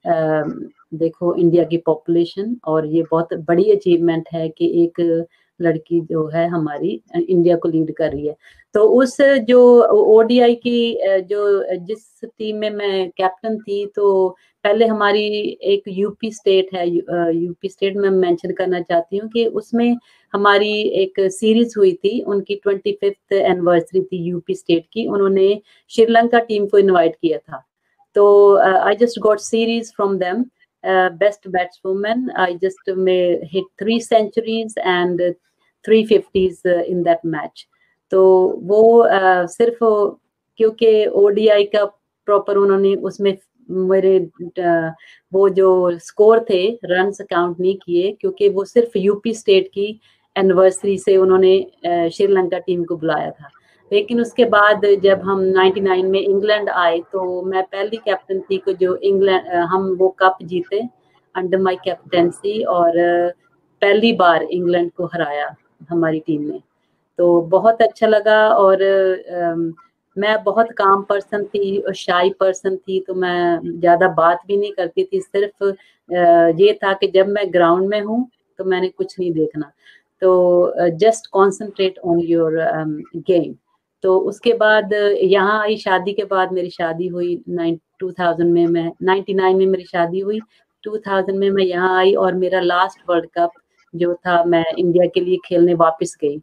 देखो इंडिया की पॉपुलेशन, और ये बहुत बड़ी अचीवमेंट है कि एक लड़की जो है हमारी इंडिया को लीड कर रही है। तो उस जो ओडीआई की जिस टीम में मैं कैप्टन थी, तो पहले हमारी एक यूपी स्टेट है, यूपी स्टेट में मेंशन करना चाहती हूँ कि उसमें हमारी एक सीरीज हुई थी, उनकी 25th एनिवर्सरी थी यूपी स्टेट की, उन्होंने श्रीलंका टीम को इनवाइट किया था। तो I just got series from them, best batswoman. I just hit 3 centuries and 3 50s in that match. तो वो सिर्फ क्योंकि ओडीआई का प्रॉपर उन्होंने उसमें मेरे वो जो स्कोर थे रन्स काउंट नहीं किए, क्योंकि वो सिर्फ यूपी स्टेट की एनिवर्सरी से उन्होंने श्रीलंका टीम को बुलाया था। लेकिन उसके बाद जब हम 99 में इंग्लैंड आए, तो मैं पहली कैप्टन थी को जो इंग्लैंड हम वो कप जीते अंडर माय कैप्टेंसी, और पहली बार इंग्लैंड को हराया हमारी टीम ने। तो बहुत अच्छा लगा। और मैं बहुत काम पर्सन थी और शाई पर्सन थी, तो मैं ज्यादा बात भी नहीं करती थी। सिर्फ ये था कि जब मैं ग्राउंड में हूँ तो मैंने कुछ नहीं देखना, तो just concentrate on your game. तो उसके बाद यहाँ आई, शादी के बाद मेरी शादी हुई 2000 में, मैं 99 में मेरी शादी हुई, 2000 में मैं यहाँ आई, और मेरा लास्ट वर्ल्ड कप जो था मैं इंडिया के लिए खेलने वापस गई।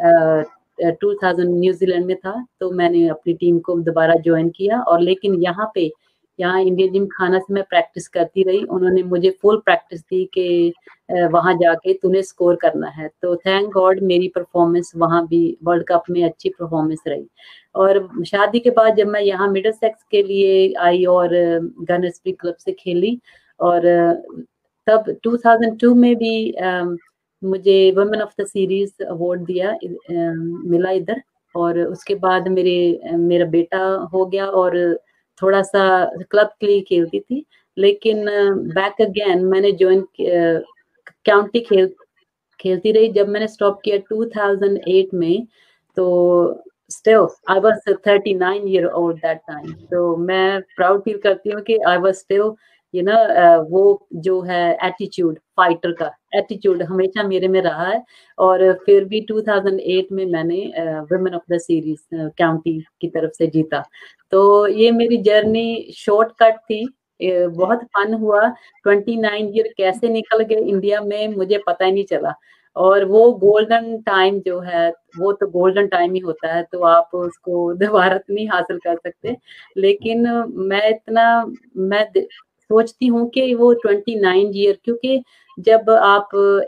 2000 न्यूजीलैंड में था, तो मैंने अपनी टीम को दोबारा ज्वाइन किया। और लेकिन यहाँ इंडियन जिम खाना से मैं प्रैक्टिस करती रही, उन्होंने मुझे फुल प्रैक्टिस दी कि वहां जाके तूने स्कोर करना है। तो थैंक गॉड मेरी परफॉर्मेंस वहां भी वर्ल्ड कप में अच्छी परफॉर्मेंस रही। और शादी के बाद जब मैं यहाँ मिडिलसेक्स के लिए आई और गनस्बी क्लब से खेली, और तब 2002 में भी मुझे women of the series award मिला इधर। और उसके बाद मेरा बेटा हो गया, और थोड़ा सा क्लब के लिए खेलती थी, लेकिन बैक अगेन मैंने ज्वाइन काउंटी खेलती रही। जब मैंने स्टॉप किया 2008 में, तो still I was 39 year old that time, तो मैं प्राउड फील करती हूँ कि I was still वो जो है एटीट्यूड, फाइटर का एटीट्यूड हमेशा मेरे में रहा है। और फिर भी 2008 में मैंने women of the series county की तरफ से जीता। तो ये मेरी जर्नी शॉर्टकट थी, बहुत फन हुआ। 29 ईयर कैसे निकल गए इंडिया में मुझे पता ही नहीं चला। और वो गोल्डन टाइम जो है, वो तो गोल्डन टाइम ही होता है, तो आप उसको दोबारा तो नहीं हासिल कर सकते। लेकिन मैं सोचती हूँ कि वो 29 ईयर, क्योंकि जब आप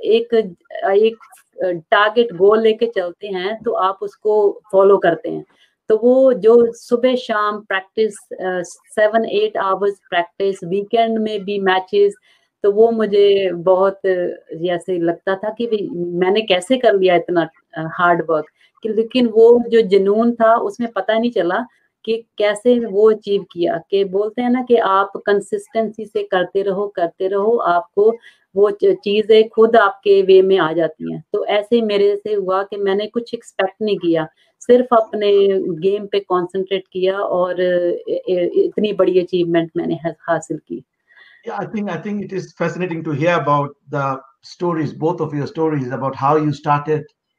एक टारगेट गोल लेके चलते हैं तो आप उसको फॉलो करते हैं। तो वो जो सुबह शाम प्रैक्टिस, 7-8 आवर्स प्रैक्टिस, वीकेंड में भी मैचेस, तो वो मुझे बहुत जैसे लगता था कि मैंने कैसे कर लिया इतना हार्ड वर्क। लेकिन वो जो जुनून था उसमें पता नहीं चला कि कैसे वो अचीव किया। कि बोलते हैं ना कि आप कंसिस्टेंसी से करते रहो, आपको वो चीजें खुद आपके वे में आ जाती हैं। तो ऐसे मेरे से हुआ कि मैंने कुछ एक्सपेक्ट नहीं किया, सिर्फ अपने गेम पे कंसंट्रेट किया और इतनी बड़ी अचीवमेंट मैंने हासिल की। Yeah, I think it is fascinating to hear about the stories, both of your stories, about how you started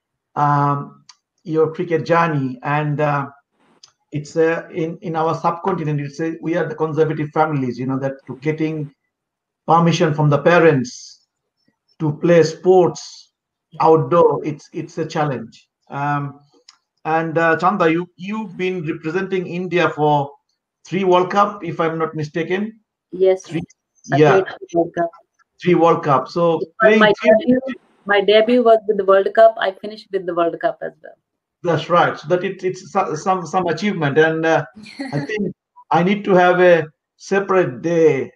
your cricket journey. And it's in our subcontinent, it's we are the conservative families, that to getting permission from the parents to play sports outdoor, it's a challenge. And Chanda, you've been representing India for 3 World Cup, if I'm not mistaken. Yes. 3, I yeah, played World Cup. 3 World Cup. So But my debut was with the World Cup. I finished with the World Cup as well. That's right. So that it's some achievement, and I think I need to have a separate day,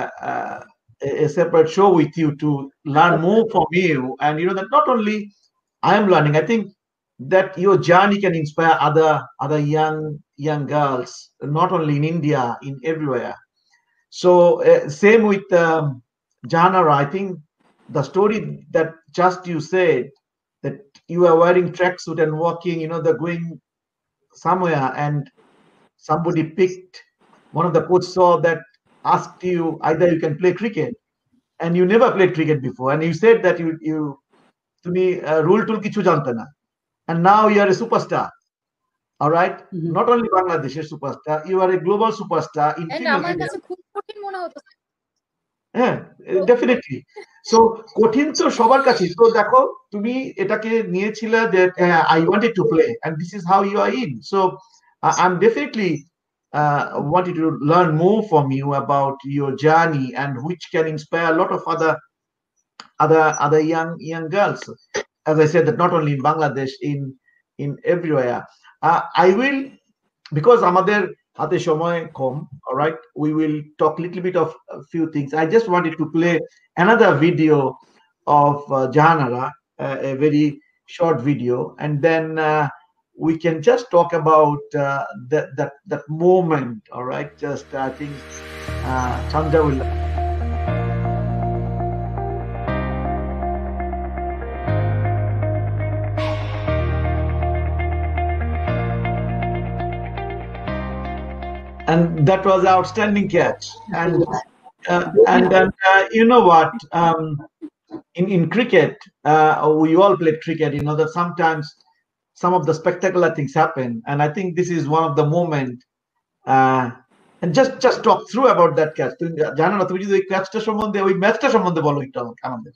a separate show with you to learn more from you. And that not only I am learning, I think that your journey can inspire other young girls, not only in India, in everywhere. So same with Jahanara. I think the story that just you said, that you are wearing tracksuit and walking, they're going somewhere, and somebody picked, one of the coach saw that, asked you either you can play cricket, and you never played cricket before, and you said that you to me rule tool kichu jante na, and now you are a superstar. All right? Mhm. Not only Bangladesh's superstar, you are a global superstar in female cricket. হ্যাঁ, definitely. So কঠিন তো সবার কাছেই। তো দেখো, তুমি এটাকে নিয়েছিলে যে I wanted to play, and this is how you are in. So I am definitely wanted to learn more from you about your journey, and which can inspire a lot of other young girls. As I said, that not only in Bangladesh, in everywhere. I will, because আমাদের হাতে সময় কম, all right, we will talk a little bit of a few things. I just wanted to play another video of Jahanara, a very short video, and then we can just talk about that moment. All right, just I think Chanda will. And that was an outstanding catch. And you know what? In cricket, we all played cricket. You know that sometimes some of the spectacular things happen, and I think this is one of the moment. And just talk through about that catch. জানো না, তুমি যদি ওই ক্যাচটা সম্বন্ধে, ওই ম্যাচটা সম্বন্ধে বলো একটু আমাদের।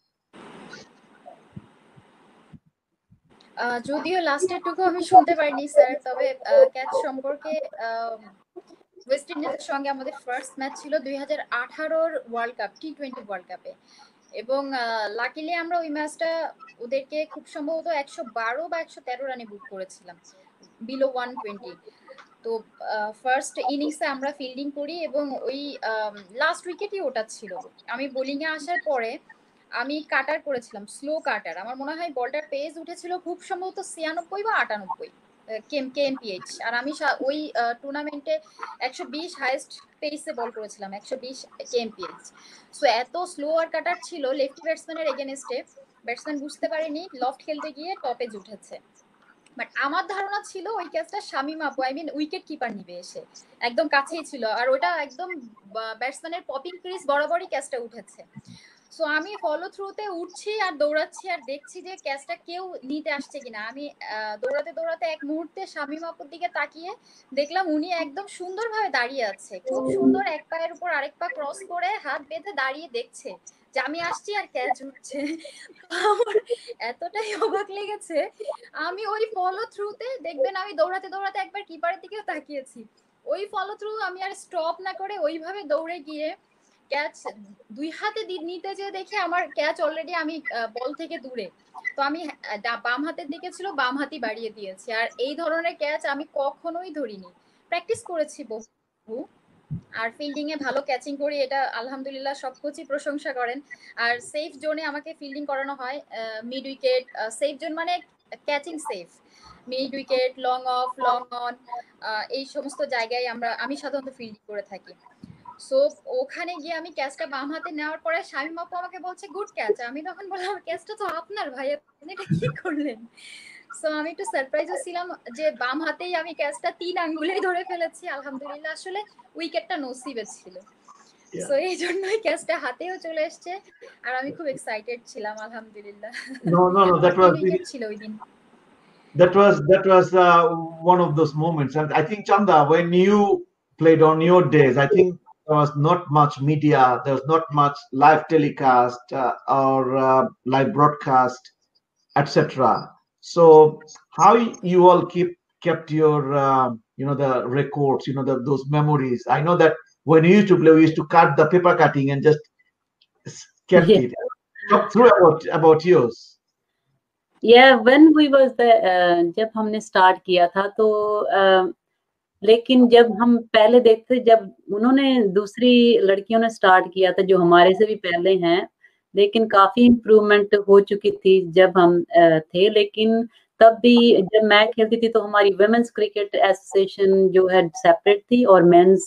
যদিও লাস্টের টুকু আমি শুনতে পারিনি স্যার, তবে ক্যাচ সম্পর্কে ওয়েস্ট ইন্ডিজের সঙ্গে আমাদের ফার্স্ট ম্যাচ ছিল 2018 ওয়ার্ল্ড কাপ, T20 ওয়ার্ল্ড কাপে। এবং লাকিলি আমরা ওই ম্যাচটা ওদেরকে খুব সম্ভবত 112 বা 113 রানে বুক করেছিলাম, বিলো 120। তো ফার্স্ট ইনিংসে আমরা ফিল্ডিং করি এবং ওই লাস্ট উইকেটই ওটা ছিল। আমি বোলিংয়ে আসার পরে আমি কাটার করেছিলাম, স্লো কাটার। আমার মনে হয় বলটার পেজ উঠেছিল খুব সম্ভবত 96 বা 98, কেএমপিএইচ, আর আমি ওই টুর্নামেন্টে 120 হাইয়েস্ট পেসে বল করেছিলাম, 120 কেএমপিএইচ। সো এত স্লো আর কাটার ছিল লেফটি ব্যাটসম্যানের এগেনস্টে, ব্যাটসম্যান বুঝতে পারেনি, লফট খেলতে গিয়ে টপে উঠেছে। বাট আমার ধারণা ছিল ওই ক্যাচটা শামীম আপু, আই মিন উইকেট কিপার নিবে এসে, একদম কাছেই ছিল, আর ওটা একদম ব্যাটসম্যানের পপিং ক্রিজ বরাবরই ক্যাচটা উঠেছে। সো আমি ফলো থ্রুতে উঠছি আর দৌড়াচ্ছি আর দেখছি যে ক্যাচটা কেউ নিতে আসছে কিনা। আমি দৌড়াতে দৌড়াতে এক মুহূর্তে শামীম আপুর দিকে তাকিয়ে দেখলাম উনি একদম সুন্দরভাবে দাঁড়িয়ে আছে, খুব সুন্দর, এক পায়ের উপর আরেক পা ক্রস করে হাত বেঁধে দাঁড়িয়ে দেখছে যে আমি আসছি আর ক্যাচ উঠছে। আমার এতটাই অবাক লেগেছে, আমি ওই ফলো থ্রুতে দেখবেন আমি দৌড়াতে দৌড়াতে একবার কিপারের দিকেও তাকিয়েছি, ওই ফলো থ্রু আমি আর স্টপ না করে ওইভাবে দৌড়ে গিয়ে ক্যাচ দুই হাতে নিতে যেয়ে দেখে আমার ক্যাচ অলরেডি আমি বল থেকে দূরে, তো আমি বাম হাতের দিকে ছিল, বাম হাতই বাড়িয়ে দিয়েছি। আর এই ধরনের ক্যাচ আমি কখনোই ধরিনি, প্র্যাকটিস করেছি বহু, আর ফিল্ডিং এ ভালো ক্যাচিং করি, এটা আলহামদুলিল্লাহ সব কোচই প্রশংসা করেন। আর সেফ জোনে আমাকে ফিল্ডিং করানো হয়, মিড উইকেট, সেফ জোন মানে catching safe, mid wicket, long off, long on, এই সমস্ত জায়গায় আমি সাধারণত ফিল্ডিং করে থাকি। সো ওখানে গিয়ে আমি ক্যাচটা বাম হাতে নেওয়ার পরে শামীম আপু আমাকে বলছে গুড ক্যাচ, আমি তখন বললাম ক্যাচটা তো আপনার ভাই, আপনি এটা কি করলেন? সো আমি একটু সারপ্রাইজও ছিলাম যে বাম হাতেই আমি ক্যাচটা 3 আঙ্গুলেই ধরে ফেলেছি, আলহামদুলিল্লাহ। আসলে উইকেটটা নসিবে ছিল, সো এই জন্যই ক্যাচটা হাতেও চলে এসেছে, আর আমি খুব এক্সাইটেড ছিলাম, আলহামদুলিল্লাহ। No, that was উইকেট ছিল ওই দিন। That was one of those moments, and I think Chanda, when you played on your days, I think there was not much media, there was not much live telecast or live broadcast, etc. So how you all kept your the records, those memories? I know that when we used to play, we used to cut the paper cutting and just kept Yeah. it. Talk through about yours. when we was the जब हमने start किया था तो लेकिन जब हम पहले देखते, जब उन्होंने दूसरी लड़कियों ने स्टार्ट किया था जो हमारे से भी पहले हैं, लेकिन काफी इम्प्रूवमेंट हो चुकी थी जब हम थे। लेकिन तब भी जब मैं खेलती थी तो हमारी वुमेन्स क्रिकेट एसोसिएशन जो है सेपरेट थी और मेंस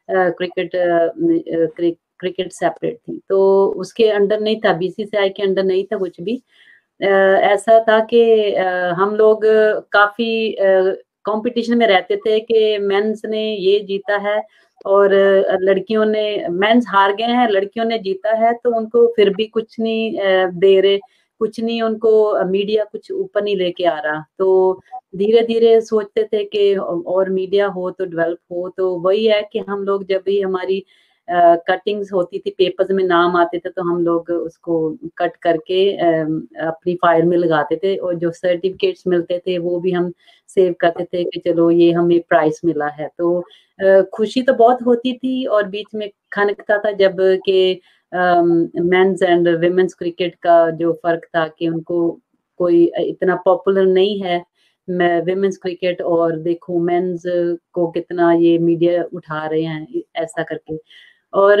क्रिकेट सेपरेट थी, तो उसके अंडर नहीं था, बीसीसीआई के अंडर नहीं था कुछ भी। ऐसा था कि हम लोग काफी कंपटीशन में रहते थे कि मेंस ने ये जीता है और लड़कियों ने, मेंस हार गए हैं, लड़कियों ने जीता है, तो उनको फिर भी कुछ नहीं दे रहे, कुछ नहीं, उनको मीडिया कुछ ऊपर नहीं लेके आ रहा। तो धीरे धीरे सोचते थे कि और मीडिया हो तो डेवलप हो। तो वही है कि हम लोग जब भी हमारी कटिंग्स होती थी, पेपर्स में नाम आते थे, तो हम लोग उसको कट करके अपनी फाइल में लगाते थे, और जो सर्टिफिकेट्स मिलते थे वो भी हम सेव करते थे कि चलो ये हमें प्राइस मिला है। तो खुशी तो बहुत होती थी, और बीच में खनकता था जब के मेंस एंड विमेन्स क्रिकेट का जो फर्क था कि उनको कोई इतना पॉपुलर नहीं है विमेन्स क्रिकेट, और देखो मेंस को कितना ये मीडिया उठा रहे हैं ऐसा करके। और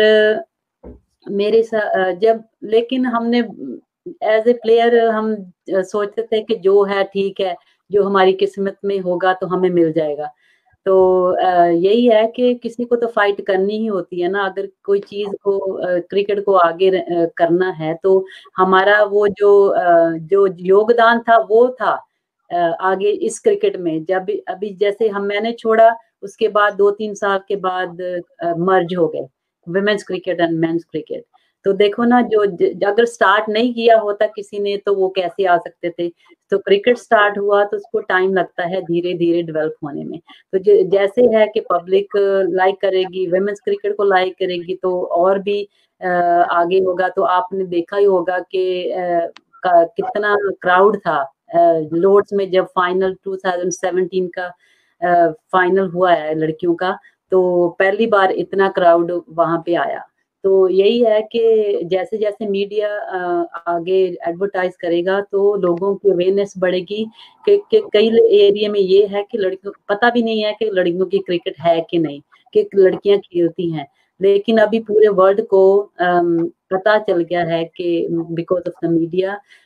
मेरे साथ जब, लेकिन हमने एज ए प्लेयर हम सोचते थे कि जो है ठीक है, जो हमारी किस्मत में होगा तो हमें मिल जाएगा। तो यही है कि किसी को तो फाइट करनी ही होती है ना, अगर कोई चीज को क्रिकेट को आगे करना है, तो हमारा वो जो योगदान था वो था आगे इस क्रिकेट में। जब अभी जैसे मैंने छोड़ा, उसके बाद 2-3 साल के बाद मर्ज हो गए women's cricket and men's cricket. तो देखो ना, जो अगर स्टार्ट नहीं किया होता किसी ने तो वो कैसे आ सकते थे। तो क्रिकेट स्टार्ट हुआ तो उसको टाइम लगता है धीरे धीरे डेवलप होने में। तो जैसे है कि पब्लिक लाइक करेगी, विमेन्स क्रिकेट को लाइक करेगी, तो और भी आगे होगा। तो आपने देखा ही होगा कि कितना क्राउड था लॉर्ड्स में जब फाइनल 2017 का फाइनल हुआ है लड़कियों का, तो पहली बार इतना क्राउड वहां पे आया। तो यही है कि जैसे जैसे मीडिया आगे एडवर्टाइज करेगा तो लोगों की अवेयरनेस बढ़ेगी कि कई एरिया में ये है कि लड़कियों पता भी नहीं है कि लड़कियों की क्रिकेट है कि नहीं, कि लड़कियां खेलती हैं। लेकिन अभी पूरे वर्ल्ड को पता चल गया है कि बिकॉज ऑफ द मीडिया,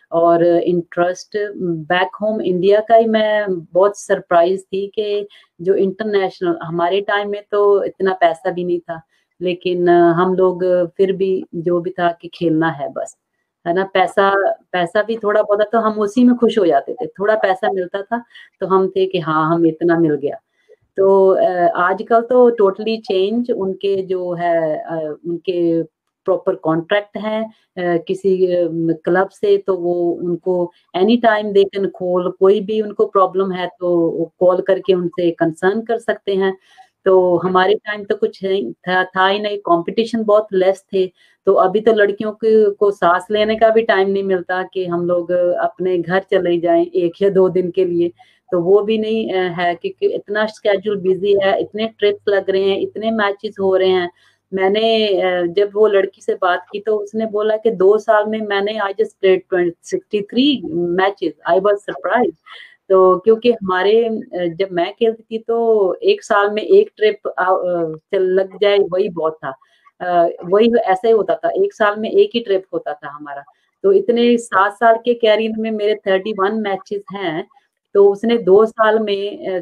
और इंटरेस्ट बैक होम इंडिया का ही मैं बहुत सरप्राइज थी कि जो इंटरनेशनल, हमारे टाइम में तो इतना पैसा भी नहीं था, लेकिन हम लोग फिर भी जो भी था कि खेलना है बस, है ना। पैसा भी थोड़ा बहुत था तो हम उसी में खुश हो जाते थे, थोड़ा पैसा मिलता था तो हम थे कि हाँ हम इतना मिल गया। तो आजकल तो टोटली चेंज, उनके जो है उनके प्रॉपर कॉन्ट्रैक्ट हैं किसी क्लब से, तो वो उनको any time they can call, कोई भी उनको प्रॉब्लम है तो कॉल करके उनसे कंसर्न कर सकते हैं। तो हमारे टाइम तो कुछ नहीं था ही नहीं, कंपटीशन बहुत लेस थे। तो अभी तो लड़कियों को सांस लेने का भी टाइम नहीं मिलता कि हम लोग अपने घर चले जाएं 1 या 2 दिन के लिए, तो वो भी नहीं है क्योंकि इतना स्केड्यूल बिजी है, इतने ट्रिप्स लग रहे हैं, इतने मैचेस हो रहे हैं। मैंने जब वो लड़की से बात की तो उसने बोला कि 2 साल में मैंने I just played 63 matches, I was surprise. तो क्योंकि हमारे जब मैं खेलती थी तो 1 साल में 1 ट्रिप चल लग जाए वही बहुत था। वही ऐसा ही होता था, 1 साल में 1 ही ट्रिप होता था हमारा। तो इतने 7 साल के कैरियर में मेरे 31 मैचेस हैं, तो उसने 2 साल में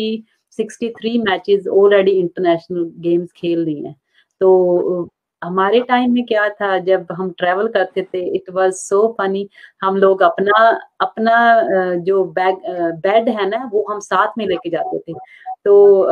63 मैचेस ऑलरेडी इंटरनेशनल गेम्स खेल ली हैं। तो हमारे टाइम में क्या था, जब हम ट्रैवल करते थे इट वाज सो फनी। हम लोग अपना अपना जो बेड है ना वो हम साथ में लेके जाते थे। तो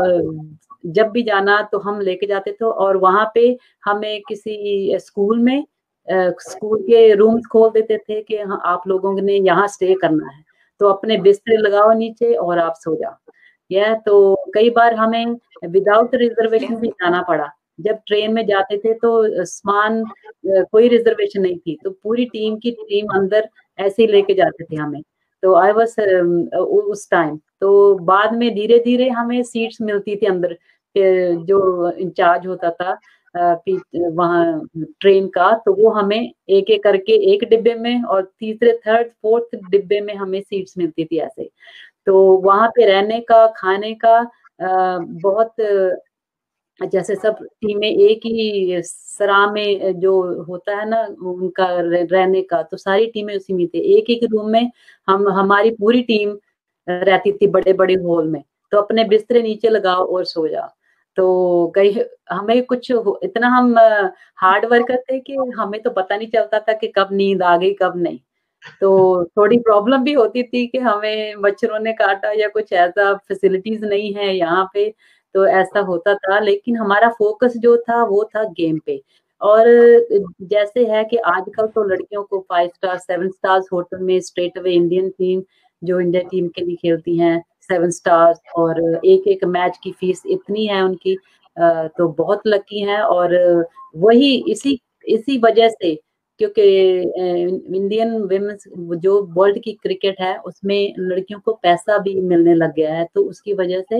जब भी जाना तो हम लेके जाते थे, और वहां पे हमें किसी स्कूल में स्कूल के रूम्स खोल देते थे कि हाँ, आप लोगों ने यहाँ स्टे करना है, तो अपने बिस्तर लगाओ नीचे और आप सो जाओ। यह तो कई बार हमें विदाउट रिजर्वेशन भी जाना पड़ा। जब ट्रेन में जाते थे तो सामान कोई रिजर्वेशन नहीं थी, तो पूरी टीम की टीम अंदर ऐसे ही लेके जाते थे हमें। तो आई वाज उस टाइम, तो बाद में धीरे धीरे हमें सीट्स मिलती थी अंदर। जो इंचार्ज होता था वहाँ ट्रेन का, तो वो हमें एक एक करके एक डिब्बे में और तीसरे थर्ड फोर्थ डिब्बे में हमें सीट्स मिलती थी ऐसे। तो वहां पे रहने का, खाने का बहुत जैसे सब टीमें एक ही सराह में जो होता है ना उनका रहने का, तो सारी टीमें उसी में थी, एक एक रूम में हमारी पूरी टीम रहती थी, बड़े बड़े हॉल में। तो अपने बिस्तरे नीचे लगाओ और सो जाओ। तो कई हमें कुछ इतना हम हार्ड वर्कर थे कि हमें तो पता नहीं चलता था कि कब नींद आ गई कब नहीं। तो थोड़ी प्रॉब्लम भी होती थी कि हमें मच्छरों ने काटा या कुछ ऐसा, फैसिलिटीज नहीं है यहाँ पे, तो ऐसा होता था। लेकिन हमारा फोकस जो था वो था गेम पे। और जैसे है कि आजकल तो लड़कियों को 5 स्टार 7 स्टार्स होटल में स्ट्रेट अवे इंडियन टीम, जो इंडिया टीम के लिए खेलती हैं 7 स्टार्स, और एक एक मैच की फीस इतनी है उनकी, तो बहुत लकी हैं। और वही इसी इसी वजह से, क्योंकि इंडियन विमेंस जो वर्ल्ड की क्रिकेट है उसमें लड़कियों को पैसा भी मिलने लग गया है, तो उसकी वजह से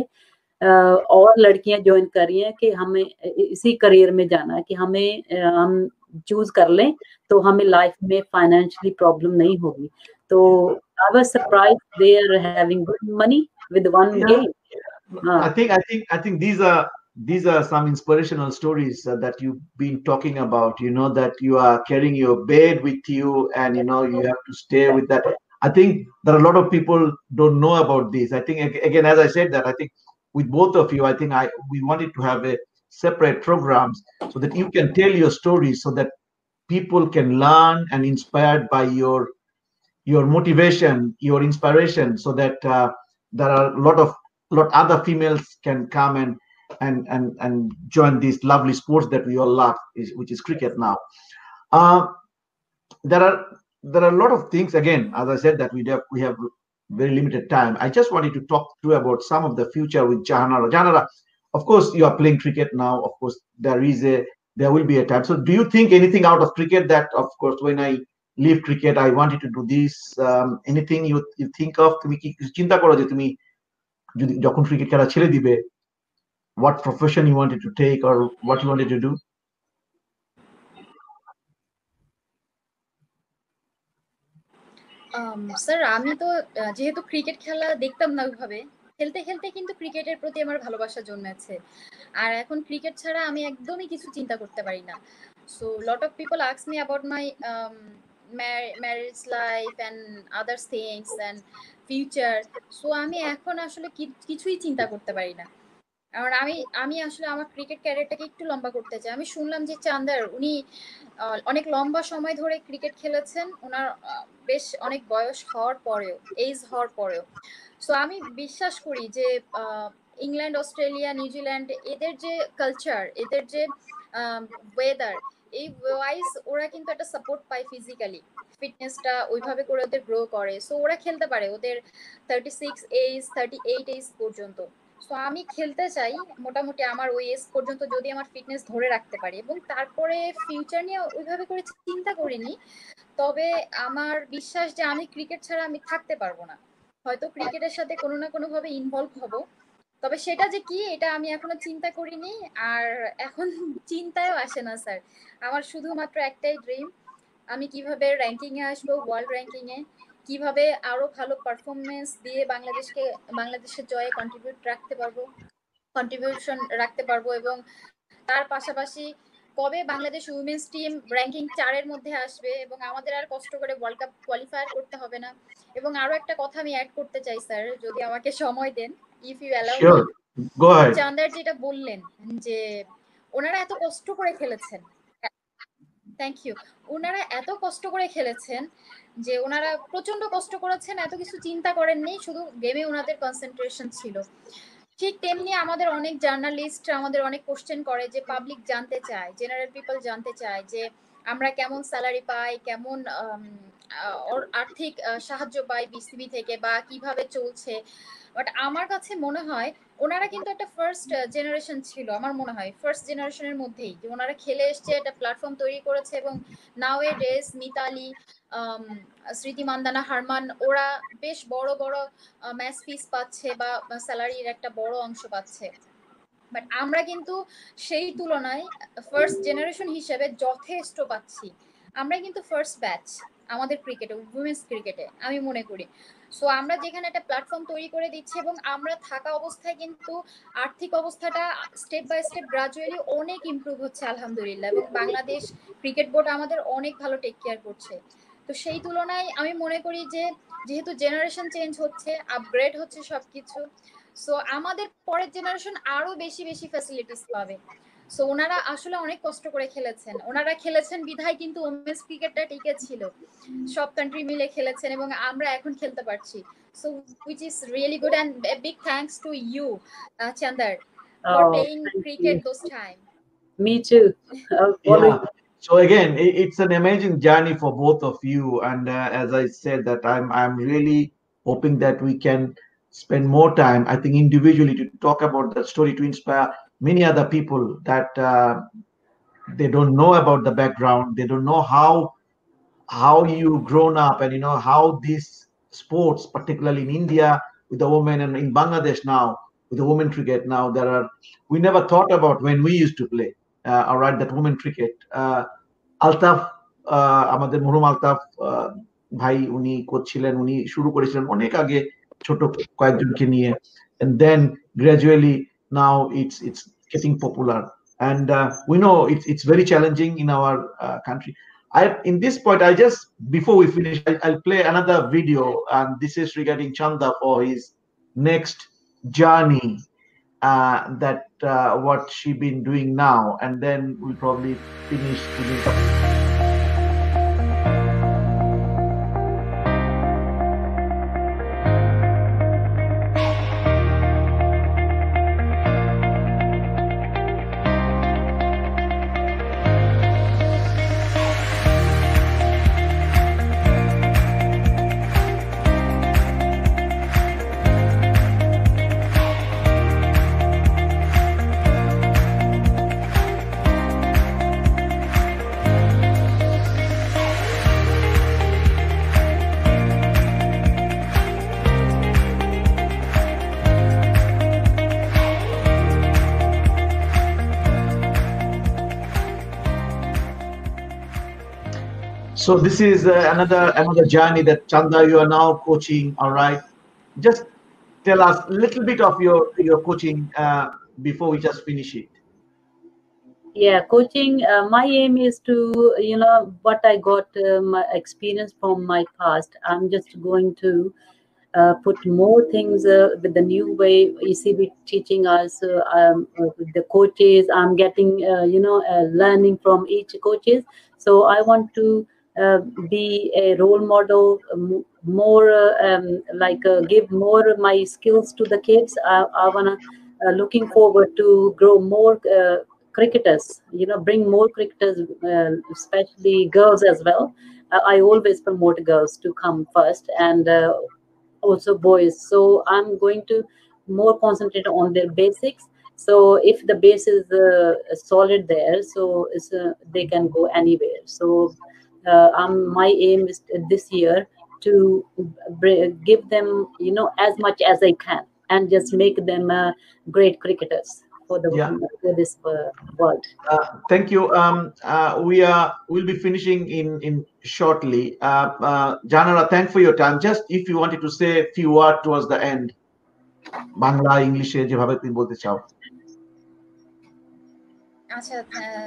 और लड़कियां ज्वाइन कर रही हैं कि हमें इसी करियर में जाना है, कि हमें हम चूज कर लें तो हमें लाइफ में फाइनेंशियली प्रॉब्लम नहीं होगी। तो I was surprise they are having good money with one Yeah, game. हाँ I think these are some inspirational stories that you've been talking about. You know that you are carrying your bed with you, and you have to stay with that. I think there are a lot of people don't know about this. I think again, as I said, that I think with both of you, I think we wanted to have a separate programs so that you can tell your stories, so that people can learn and inspired by your motivation, your inspiration, so that there are a lot other females can come and join these lovely sports that we all love, which is cricket now. Uh, there are a lot of things. Again, as I said, that we have very limited time. I just wanted to talk to you about some of the future with Jahanara. Jahanara, of course, you are playing cricket now. Of course, there will be a time. So, do you think anything out of cricket that, of course, when I leave cricket, I wanted to do this? Anything you think of? তুমি কি কিছু চিন্তা করো যে তুমি যদি যখন cricket খেলা ছেড়ে দিবে, what profession you wanted to take or what you wanted to do? Sir আমি তো যেহেতু ক্রিকেট খেলা দেখতাম না ওইভাবে, খেলতে খেলতে কিন্তু ক্রিকেটের প্রতি আমার ভালোবাসা জন্মেছে। আর এখন ক্রিকেট ছাড়া আমি একদমই কিছু চিন্তা করতে পারি না। So lot of people ask me about my marriage life and other things and future. So আমি এখন আসলে কিছুই চিন্তা করতে পারি না। আর আমি আসলে আমার ক্রিকেট ক্যারিয়ারটাকে একটু লম্বা করতে চাই। আমি শুনলাম যে চান্দার উনি অনেক লম্বা সময় ধরে ক্রিকেট খেলেছেন, ওনার বেশ অনেক বয়স হওয়ার পরেও, এজ হওয়ার পরেও। সো আমি বিশ্বাস করি যে ইংল্যান্ড, অস্ট্রেলিয়া, নিউজিল্যান্ড, এদের যে কালচার, এদের যে ওয়েদার, এই ওয়াইজ ওরা কিন্তু একটা সাপোর্ট পায় ফিজিক্যালি, ফিটনেসটা ওইভাবে করে ওদের গ্রো করে। সো ওরা খেলতে পারে ওদের 36 এজ 38 এজ পর্যন্ত। সো আমি খেলতে চাই মোটামুটি আমার ওই এজ পর্যন্ত যদি আমার ফিটনেস ধরে রাখতে পারি, এবং তারপরে ফিউচার নিয়ে ওইভাবে করে চিন্তা করিনি। তবে আমার বিশ্বাস যে আমি ক্রিকেট ছাড়া আমি থাকতে পারবো না, হয়তো ক্রিকেটের সাথে কোনো না কোনো ভাবে ইনভলভ হব, তবে সেটা যে কি এটা আমি এখনো চিন্তা করিনি। আর এখন চিন্তায়ও আসে না স্যার, আমার শুধুমাত্র একটাই ড্রিম, আমি কিভাবে র্যাঙ্কিং এ আসবো, ওয়ার্ল্ড র্যাঙ্কিং এ কিভাবে আরো ভালো পারফরমেন্স দিয়ে বাংলাদেশের জয়ে কন্ট্রিবিউশন রাখতে পারবো, এবং তার পাশাপাশি কবে বাংলাদেশ উইমেন্স টিম র্যাঙ্কিং 4 এর মধ্যে আসবে এবং আমাদের আর কষ্ট করে ওয়ার্ল্ড কাপ কোয়ালিফায়ার করতে হবে না। এবং আরো একটা কথা আমি অ্যাড করতে চাই স্যার, যদি আমাকে সময় দেন, if you allow me. Go ahead. Chandar যেটা বললেন যে ওনারা এত কষ্ট করে খেলেছেন, থ্যাংক ইউ, ওনারা এত কষ্ট করে খেলেছেন যে ওনারা প্রচন্ড কষ্ট করেছেন, এত কিছু চিন্তা করেননি, শুধু গেমে ওনাদের কনসেন্ট্রেশন ছিল। ঠিক তেমনি আমাদের অনেক জার্নালিস্ট আমাদের অনেক কোশ্চেন করে যে পাবলিক জানতে চায়, জেনারেল পিপল জানতে চায় যে আমরা কেমন স্যালারি পাই, কেমন আর্থিক সাহায্য পাই বিসিবি থেকে, বা কিভাবে চলছে। বাট আমার কাছে মনে হয় ওনারা কিন্তু একটা ফার্স্ট জেনারেশন ছিল, আমার মনে হয় ফার্স্ট জেনারেশনের মধ্যেই যে ওনারা খেলে এসছে, একটা প্ল্যাটফর্ম তৈরি করেছে, এবং নাও এ ডেজ মিতালি, স্মৃতি মান্দানা, হারমান, ওরা বেশ বড় বড় ম্যাচ ফিস পাচ্ছে বা স্যালারির একটা বড় অংশ পাচ্ছে। বাট আমরা কিন্তু সেই তুলনায় ফার্স্ট জেনারেশন হিসেবে যথেষ্ট পাচ্ছি। আমরা কিন্তু ফার্স্ট ব্যাচ আমাদের ক্রিকেটে, উইমেন্স ক্রিকেটে আমি মনে করি। সো আমরা যেখানে একটা প্ল্যাটফর্ম তৈরি করে দিচ্ছি, এবং আমরা থাকা অবস্থায় কিন্তু আর্থিক অবস্থাটা স্টেপ বাই স্টেপ গ্রাজুয়ালি অনেক ইমপ্রুভ হচ্ছে আলহামদুলিল্লাহ, এবং বাংলাদেশ ক্রিকেট বোর্ড আমাদের অনেক ভালো টেক কেয়ার করছে। তো সেই তুলনায় আমি মনে করি যে যেহেতু জেনারেশন চেঞ্জ হচ্ছে, আপগ্রেড হচ্ছে সবকিছু, সো আমাদের পরের জেনারেশন আরো বেশি বেশি ফ্যাসিলিটিস পাবে। সো ওনারা আসলে অনেক কষ্ট করে খেলেছেন, ওনারা খেলেছেন বিধায় কিন্তু ওমেন্স ক্রিকেটটা টিকে ছিল, সব কান্ট্রি মিলে খেলেছেন এবং আমরা এখন খেলতে পারছি। So which is really good, and a big thanks to you, Chandar, for playing cricket those time. Me too. Yeah. So again, it's an amazing journey for both of you, and as I said, that I'm really hoping that we can spend more time, I think, individually to talk about that story, to inspire many other people that they don't know about the background, they don't know how you grown up, and how these sports, particularly in India with the women, and in Bangladesh now with the women cricket, now we never thought about when we used to play. All right, that women cricket. Altaf, আমাদের মরহুম আলতাফ ভাই, উনি coach ছিলেন, উনি শুরু করেছিলেন অনেক আগে ছোট কয়েকজনকে নিয়ে, and then gradually now it's getting popular, and we know it's very challenging in our country. In this point, before we finish, I'll play another video, and this is regarding Chanda for his next journey, that what she been doing now, and then we'll probably finish today. So this is another journey that Chanda, you are now coaching. All right, just tell us a little bit of your coaching before we just finish it. Yeah, coaching. My aim is to, what I got my experience from my past. I'm just going to put more things with the new way ECB teaching us, with the coaches. I'm getting, learning from each coaches. So I want to be a role model, more give more my skills to the kids. I wanna looking forward to grow more cricketers. Bring more cricketers, especially girls as well. I always promote girls to come first, and also boys. So I'm going to more concentrate on their basics. So if the base is solid there, so they can go anywhere. So my aim is this year to give them, as much as I can, and just make them great cricketers for the Yeah. for this world. Thank you. We'll be finishing in shortly. Janara, thanks for your time. Just if you wanted to say a few words towards the end, Bangla ইংলিশে যেভাবে তুমি বলতে চাও। আচ্ছা,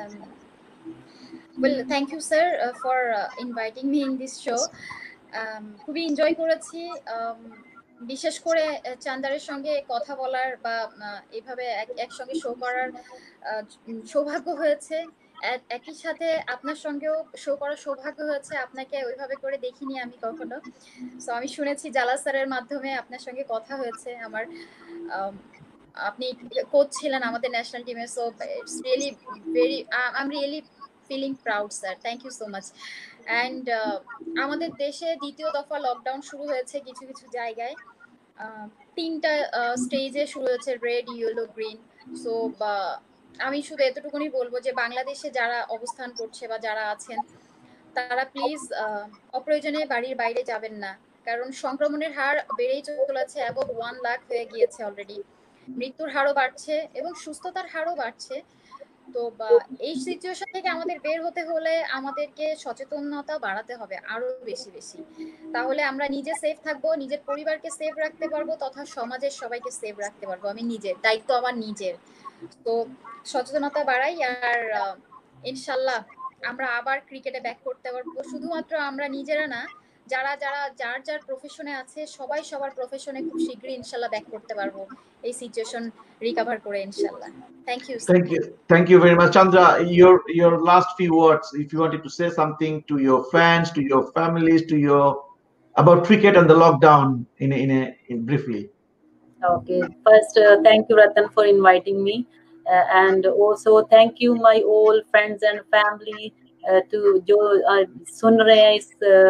well, thank you sir for inviting me in this show. খুবই enjoy করেছি, বিশেষ করে চান্দারের সঙ্গে কথা বলার বা এইভাবে একসঙ্গে শো করার সৌভাগ্য হয়েছে। একই সাথে আপনার সঙ্গেও শো করার সৌভাগ্য হয়েছে। আপনাকে ওইভাবে করে দেখিনি আমি কখনো। সো আমি শুনেছি জালা স্যারের মাধ্যমে আপনার সঙ্গে কথা হয়েছে আমার। আপনি কোচ ছিলেন আমাদের ন্যাশনাল টিমে। So it's really I am really feeling proud sir, thank you so much. And আমাদের দেশে দ্বিতীয় দফা লকডাউন শুরু হয়েছে কিছু কিছু জায়গায়, 3টা স্টেজে শুরু হয়েছে, রেড, ইয়েলো, গ্রিন। সো আমি শুধু এতটুকুনি বলবো যে বাংলাদেশে যারা অবস্থান করছে বা যারা আছেন তারা প্লিজ অপ্রয়োজনে বাড়ির বাইরে যাবেন না, কারণ সংক্রমণের হার বেড়েই চলেছে, অ্যাবভ 1 লাখ হয়ে গিয়েছে অলরেডি। মৃত্যুর হারও বাড়ছে এবং সুস্থতার হারও বাড়ছে। তো এই সিচুয়েশন থেকে আমাদের বের হতে হলে আমাদেরকে সচেতনতা বাড়াতে হবে আরো বেশি বেশি। তাহলে আমরা নিজে সেফ থাকবো, নিজের পরিবারকে সেফ রাখতে পারবো, তথা সমাজের সবাইকে সেফ রাখতে পারবো। আমি নিজের দায়িত্ব আমার নিজের। তো সচেতনতা বাড়াই, আর ইনশাল্লাহ আমরা আবার ক্রিকেটে ব্যাক করতে পারবো। শুধুমাত্র আমরা নিজেরা না, যারা যারা যার যার প্রফেশনে আছে সবাই সবার প্রফেশনে খুব শীঘ্রই ইনশাল্লাহ ব্যাক করতে পারবো এই সিচুয়েশন রিকভার করে ইনশাল্লাহ। Thank you. Thank you very much, Chandra. Your last few words, if you wanted to say something to your fans, to your families, about cricket and the lockdown in briefly. Okay. First, thank you, Ratan, for inviting me, and also thank you, my all friends and family, to जो सुन रहे हैं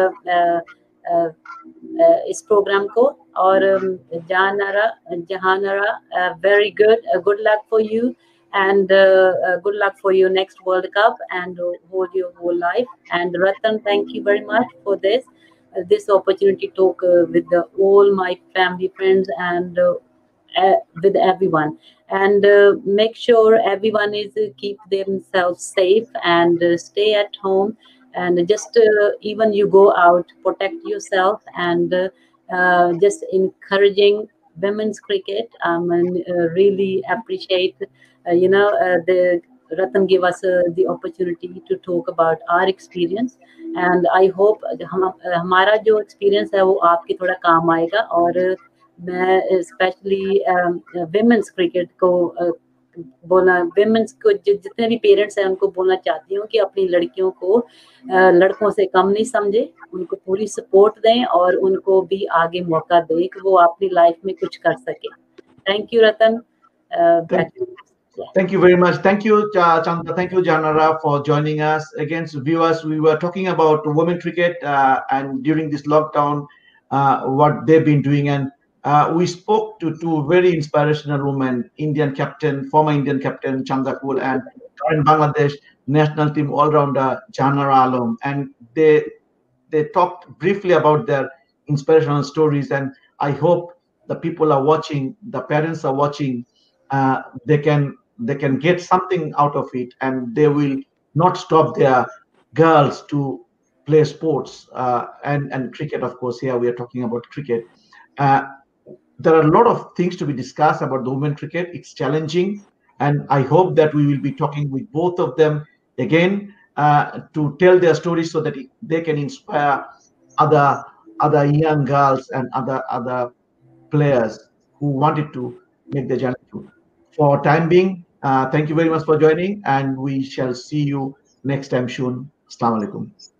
इस programme को, और जहानरा, very good luck for you, and good luck for your next World Cup and hold your whole life. And Ratan, thank you very much for this opportunity to talk with all my family, friends, and with everyone. And make sure everyone is keep themselves safe and stay at home, and just even you go out, protect yourself, and just encouraging women's cricket. And really appreciate the Ratan gave us the opportunity to talk about our experience, and I hope हमारा जो experience है वो आपके थोड़ा काम आएगा। और मैं स्पेशली विमेंस क्रिकेट को विमेंस को जितने भी पेरेंट्स हैं उनको बोलना चाहती हूँ कि अपनी लड़कियों को लड़कों से कम नहीं समझे, उनको पूरी सपोर्ट दें और उनको भी आगे मौका दें कि वो अपनी लाइफ में कुछ कर सके। Thank you Ratan. Thank you very much. Thank you, Chandra. Thank you, Janara, for joining us. Again, viewers, we were talking about women cricket and during this lockdown, what they've been doing. And we spoke to two very inspirational women, former Indian captain Chandra Kool, and current Bangladesh national team all-rounder Janara Alam. And they talked briefly about their inspirational stories. And I hope the people are watching, the parents are watching, they can get something out of it, and they will not stop their girls to play sports and cricket. Of course, here we are talking about cricket. There are a lot of things to be discussed about the women cricket. It's challenging, And I hope that we will be talking with both of them again to tell their stories so that they can inspire other young girls and other players who wanted to make the journey too. For time being, thank you very much for joining, and we shall see you next time soon. Assalamu alaikum.